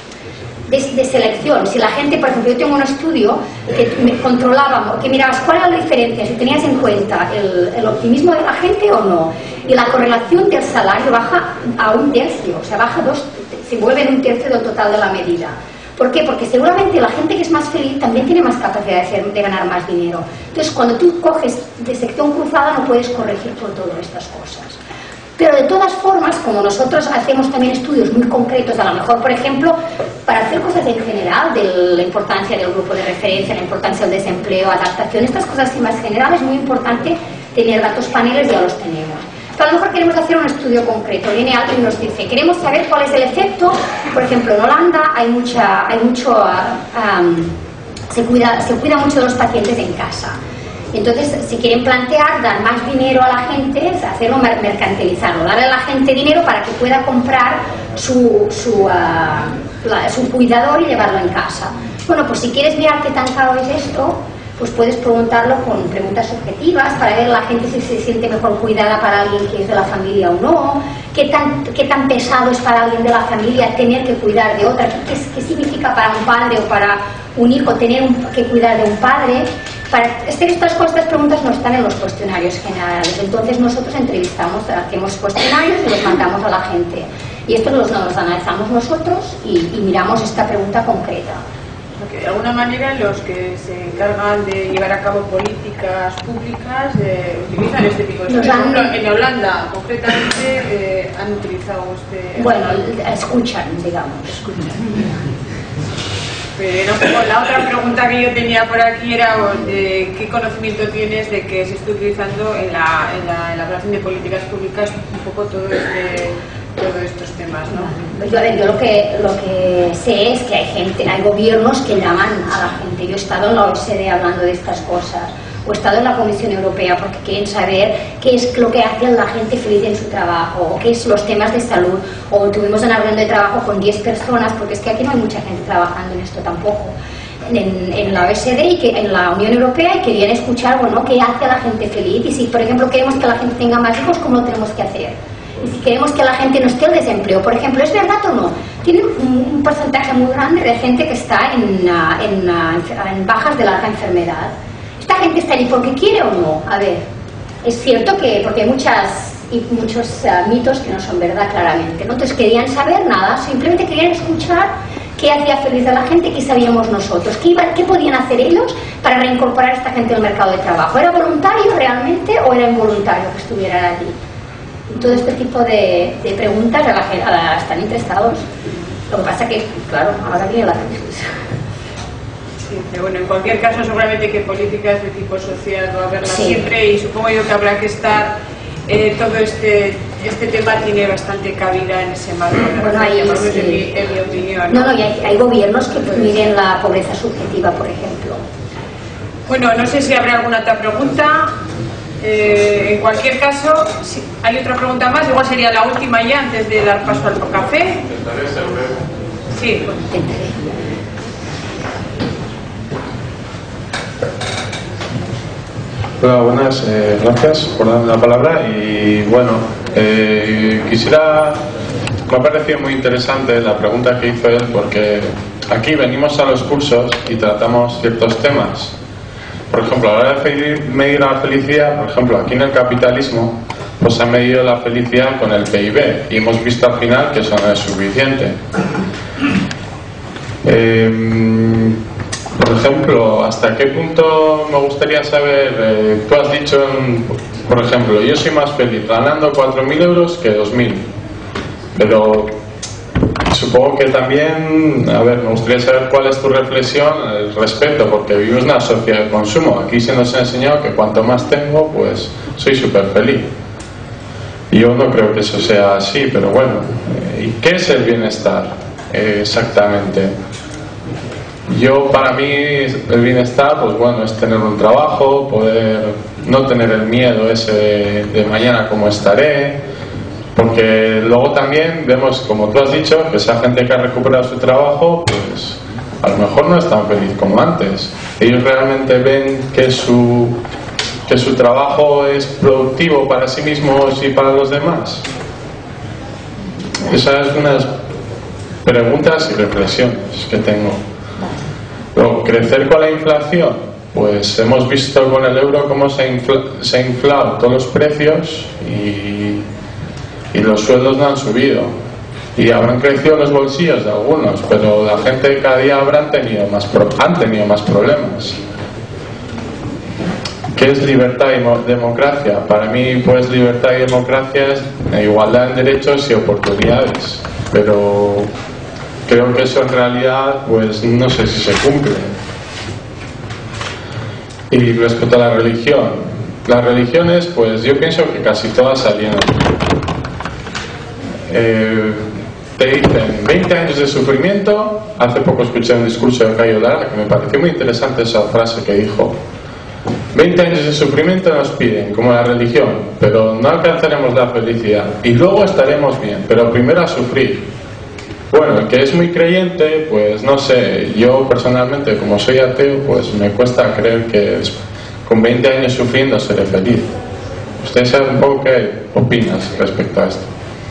de, de selección. Si la gente, por ejemplo, yo tengo un estudio que me controlaba, que mirabas cuál era la diferencia, si tenías en cuenta el, el optimismo de la gente o no, y la correlación del salario baja a un tercio, o sea, baja dos, se vuelve en un tercio del total de la medida. ¿Por qué? Porque seguramente la gente que es más feliz también tiene más capacidad de, hacer, de ganar más dinero. Entonces, cuando tú coges de sección cruzada no puedes corregir por todas estas cosas. Pero de todas formas, como nosotros hacemos también estudios muy concretos, a lo mejor, por ejemplo, para hacer cosas en general, de la importancia del grupo de referencia, la importancia del desempleo, adaptación, estas cosas así más generales, es muy importante tener datos paneles, ya los tenemos. Pero a lo mejor queremos hacer un estudio concreto, viene alguien y nos dice, queremos saber cuál es el efecto, por ejemplo, en Holanda hay, mucha, hay mucho, uh, um, se, cuida, se cuida mucho de los pacientes en casa. Entonces, si quieren plantear dar más dinero a la gente, es hacerlo mercantilizarlo, darle a la gente dinero para que pueda comprar su, su, uh, la, su cuidador y llevarlo en casa. Bueno, pues si quieres mirar qué tan caro es esto, pues puedes preguntarlo con preguntas subjetivas para ver la gente si se siente mejor cuidada para alguien que es de la familia o no, qué tan, qué tan pesado es para alguien de la familia tener que cuidar de otra, qué, qué significa para un padre o para un hijo tener un, que cuidar de un padre. Para hacer estas cosas, estas preguntas no están en los cuestionarios generales, entonces nosotros entrevistamos, hacemos cuestionarios y los mandamos a la gente. Y estos los, los analizamos nosotros y, y miramos esta pregunta concreta.
Porque de alguna manera los que se encargan de llevar a cabo políticas públicas eh, utilizan este tipo de cosas. Por ejemplo, en Holanda, concretamente, eh, han utilizado este...
Bueno, escuchan, digamos.
Escuchan. Pero no, la otra pregunta que yo tenía por aquí era de qué conocimiento tienes de que se está utilizando en la, en la elaboración de políticas públicas un poco todo este, todos estos temas, ¿no?
Yo, a ver, yo lo que, lo que sé es que hay gente, hay gobiernos que llaman a la gente. Yo he estado en la O E C D hablando de estas cosas, o he estado en la Comisión Europea porque quieren saber qué es lo que hace a la gente feliz en su trabajo, o qué es los temas de salud, o tuvimos una reunión de trabajo con diez personas, porque es que aquí no hay mucha gente trabajando en esto tampoco, en, en la O E C D y que, en la Unión Europea, y querían escuchar, bueno, qué hace a la gente feliz, y si, por ejemplo, queremos que la gente tenga más hijos, ¿cómo lo tenemos que hacer? Y si queremos que la gente no esté en desempleo, por ejemplo, ¿es verdad o no? Tienen un, un porcentaje muy grande de gente que está en, en, en bajas de larga enfermedad. ¿Esta gente está allí porque quiere o no? A ver, es cierto que, porque hay muchas, y muchos uh, mitos que no son verdad claramente, ¿no? Entonces querían saber nada, simplemente querían escuchar qué hacía feliz a la gente, qué sabíamos nosotros, qué, iba, qué podían hacer ellos para reincorporar a esta gente al mercado de trabajo. ¿Era voluntario realmente o era involuntario que estuvieran allí? Y todo este tipo de, de preguntas a la, a la, están interesados. Lo que pasa que, claro, ahora viene la crisis.
Sí, pero bueno, en cualquier caso seguramente que políticas de tipo social va a haberlas
sí.
siempre, y supongo yo que habrá que estar, eh, todo este este tema tiene bastante cabida en ese marco,
bueno, ahí, sí.
en, mi, en mi opinión. ¿no?
No, no, y hay, hay gobiernos que miren la pobreza subjetiva, por ejemplo.
Bueno, no sé si habrá alguna otra pregunta. Eh, en cualquier caso, si hay otra pregunta más, igual sería la última ya antes de dar paso al café.
Intentaré ser breve.
Sí, pues.
Hola, buenas, eh, gracias por darme la palabra. Y bueno, eh, quisiera, me ha parecido muy interesante la pregunta que hizo él, porque aquí venimos a los cursos y tratamos ciertos temas. Por ejemplo, a la hora de medir la felicidad, por ejemplo, aquí en el capitalismo, pues se ha medido la felicidad con el P I B y hemos visto al final que eso no es suficiente. Eh, por ejemplo, ¿hasta qué punto me gustaría saber? Eh, tú has dicho, en, por ejemplo, yo soy más feliz ganando cuatro mil euros que dos mil, pero supongo que también, a ver, me gustaría saber cuál es tu reflexión al respecto, porque vivimos en una sociedad de consumo. Aquí se nos ha enseñado que cuanto más tengo, pues soy súper feliz. Y yo no creo que eso sea así, pero bueno, ¿y qué es el bienestar eh, exactamente? Yo, para mí, el bienestar, pues bueno, es tener un trabajo, poder no tener el miedo ese de, de mañana cómo estaré, porque luego también vemos, como tú has dicho, que esa gente que ha recuperado su trabajo, pues a lo mejor no es tan feliz como antes. Ellos realmente ven que su, que su trabajo es productivo para sí mismos y para los demás. Esas son unas preguntas y reflexiones que tengo. Luego, crecer con la inflación, pues hemos visto con el euro cómo se ha, infla, se ha inflado todos los precios y, y los sueldos no han subido. Y habrán crecido los bolsillos de algunos, pero la gente cada día habrán tenido más pro, han tenido más problemas. ¿Qué es libertad y democracia? Para mí, pues libertad y democracia es igualdad en derechos y oportunidades, pero creo que eso en realidad, pues no sé si se cumple. Y respecto a la religión, las religiones, pues yo pienso que casi todas salieron. Eh, te dicen veinte años de sufrimiento. Hace poco escuché un discurso de Cayo Lara que me pareció muy interesante esa frase que dijo: veinte años de sufrimiento nos piden, como la religión, pero no alcanzaremos la felicidad y luego estaremos bien, pero primero a sufrir. Bueno, el que es muy creyente, pues no sé, yo personalmente, como soy ateo, pues me cuesta creer que con veinte años sufriendo seré feliz. ¿Usted sabe un poco qué opinas respecto a esto?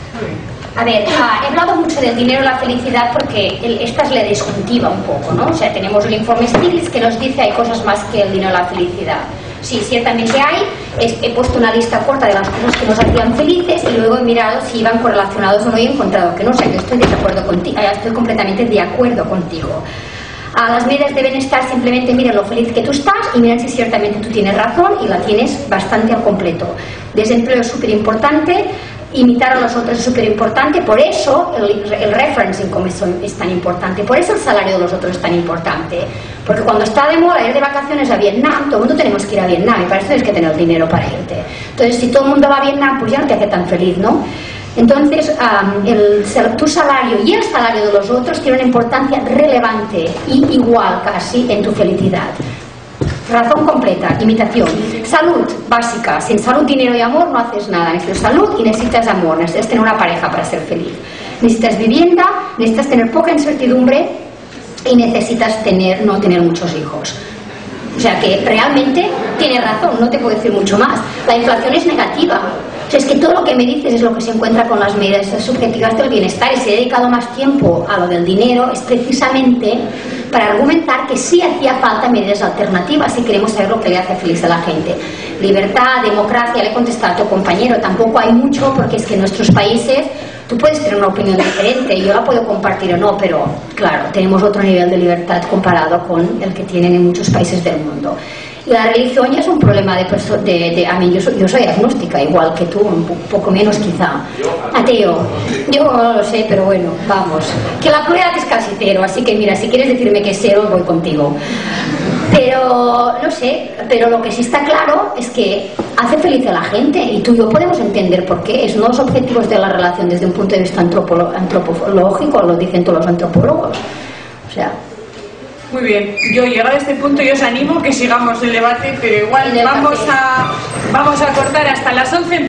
A ver, uh, he hablado mucho del dinero y la felicidad porque el, esta es la disjuntiva un poco, ¿no? O sea, tenemos el informe Stiglitz que nos dice hay cosas más que el dinero y la felicidad. Sí, ciertamente hay. Es, he puesto una lista corta de las cosas que nos hacían felices y luego he mirado si iban correlacionados o no y he encontrado que no. O sea, que estoy de acuerdo contigo, estoy completamente de acuerdo contigo. A las medidas deben estar simplemente miren lo feliz que tú estás y miren si ciertamente tú tienes razón y la tienes bastante al completo. Desempleo es súper importante. Imitar a los otros es súper importante, por eso el, el referencing como es, es tan importante, por eso el salario de los otros es tan importante, porque cuando está de moda ir de vacaciones a Vietnam, todo el mundo tenemos que ir a Vietnam y para eso tienes que tener dinero para irte. Entonces si todo el mundo va a Vietnam, pues ya no te hace tan feliz, ¿no? Entonces um, el, tu salario y el salario de los otros tienen una importancia relevante y igual casi en tu felicidad. Razón completa, imitación. Salud básica. Sin salud, dinero y amor no haces nada. Necesitas salud y necesitas amor. Necesitas tener una pareja para ser feliz. Necesitas vivienda, necesitas tener poca incertidumbre y necesitas tener, no tener muchos hijos. O sea que realmente tienes razón, no te puedo decir mucho más. La inflación es negativa. O sea, es que todo lo que me dices es lo que se encuentra con las medidas subjetivas del bienestar, y si he dedicado más tiempo a lo del dinero es precisamente para argumentar que sí hacía falta medidas alternativas si queremos saber lo que le hace feliz a la gente. Libertad, democracia, le he contestado a tu compañero, tampoco hay mucho porque es que en nuestros países tú puedes tener una opinión diferente, yo la puedo compartir o no, pero claro, tenemos otro nivel de libertad comparado con el que tienen en muchos países del mundo. Y la religión ya es un problema de, de, de a mí yo soy, yo soy agnóstica, igual que tú, un poco menos quizá. Ateo. Yo no lo sé, pero bueno, vamos. Que la probabilidad es casi cero, así que mira, si quieres decirme que es cero, voy contigo. Pero, no sé, pero lo que sí está claro es que hace feliz a la gente y tú y yo podemos entender por qué. Es uno de los objetivos de la relación desde un punto de vista antropolo antropológico, lo dicen todos los antropólogos. O sea...
Muy bien, yo llegado a este punto yo os animo que sigamos el debate, pero igual vamos a, vamos a cortar hasta las once.